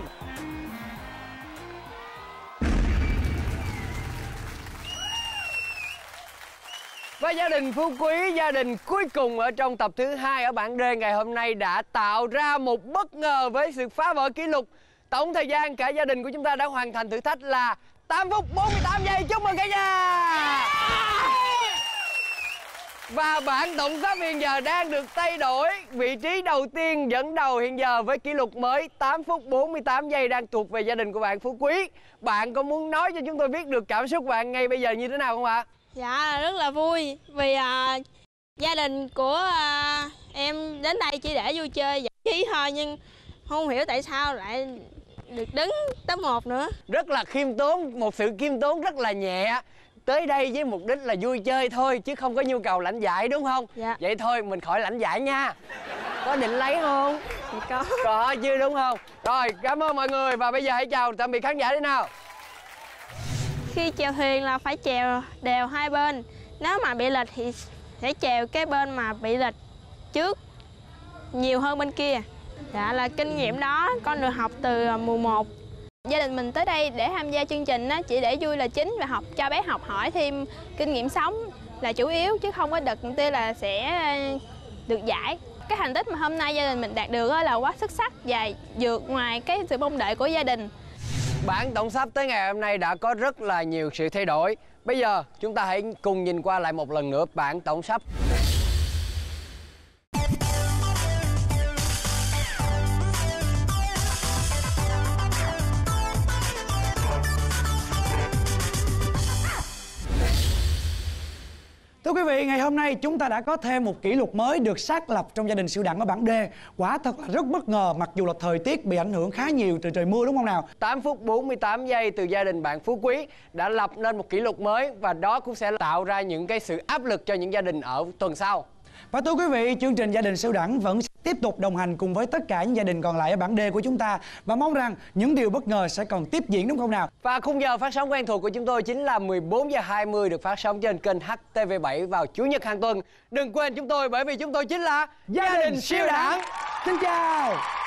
Và gia đình Phú Quý, gia đình cuối cùng ở trong tập thứ 2 ở bảng D ngày hôm nay đã tạo ra một bất ngờ với sự phá vỡ kỷ lục. Tổng thời gian cả gia đình của chúng ta đã hoàn thành thử thách là 8 phút 48 giây. Chúc mừng cả nhà. Và bảng tổng sắp hiện giờ đang được thay đổi. Vị trí đầu tiên dẫn đầu hiện giờ với kỷ lục mới 8 phút 48 giây đang thuộc về gia đình của bạn Phú Quý. Bạn có muốn nói cho chúng tôi biết được cảm xúc bạn ngay bây giờ như thế nào không ạ? Dạ rất là vui vì gia đình của em đến đây chỉ để vui chơi giải trí thôi, nhưng không hiểu tại sao lại được đứng top 1 nữa. Rất là khiêm tốn, một sự khiêm tốn rất là nhẹ. Tới đây với mục đích là vui chơi thôi chứ không có nhu cầu lãnh giải đúng không? Dạ. Vậy thôi mình khỏi lãnh giải nha. Có định lấy không? Có. Có chứ đúng không? Rồi cảm ơn mọi người và bây giờ hãy chào tạm biệt khán giả đi nào. Khi chèo thuyền là phải chèo đều hai bên. Nếu mà bị lệch thì sẽ chèo cái bên mà bị lệch trước nhiều hơn bên kia. Dạ là kinh nghiệm đó con được học từ mùa 1. Gia đình mình tới đây để tham gia chương trình chỉ để vui là chính và cho bé học hỏi thêm kinh nghiệm sống là chủ yếu, chứ không có đặt mục tiêu là sẽ được giải. Cái thành tích mà hôm nay gia đình mình đạt được là quá xuất sắc và vượt ngoài cái sự mong đợi của gia đình. Bảng tổng sắp tới ngày hôm nay đã có rất là nhiều sự thay đổi. Bây giờ chúng ta hãy cùng nhìn qua lại một lần nữa bảng tổng sắp. Thưa quý vị, ngày hôm nay chúng ta đã có thêm một kỷ lục mới được xác lập trong gia đình Siêu Đẳng ở bảng D. Quả thật là rất bất ngờ, mặc dù là thời tiết bị ảnh hưởng khá nhiều từ trời mưa đúng không nào? 8 phút 48 giây từ gia đình bạn Phú Quý đã lập nên một kỷ lục mới và đó cũng sẽ tạo ra những cái sự áp lực cho những gia đình ở tuần sau. Và thưa quý vị, chương trình Gia đình Siêu Đẳng vẫn tiếp tục đồng hành cùng với tất cả những gia đình còn lại ở bảng D của chúng ta và mong rằng những điều bất ngờ sẽ còn tiếp diễn đúng không nào? Và khung giờ phát sóng quen thuộc của chúng tôi chính là 14 giờ 20 được phát sóng trên kênh HTV7 vào Chủ nhật hàng tuần. Đừng quên chúng tôi bởi vì chúng tôi chính là Gia đình Siêu Đẳng. Xin chào.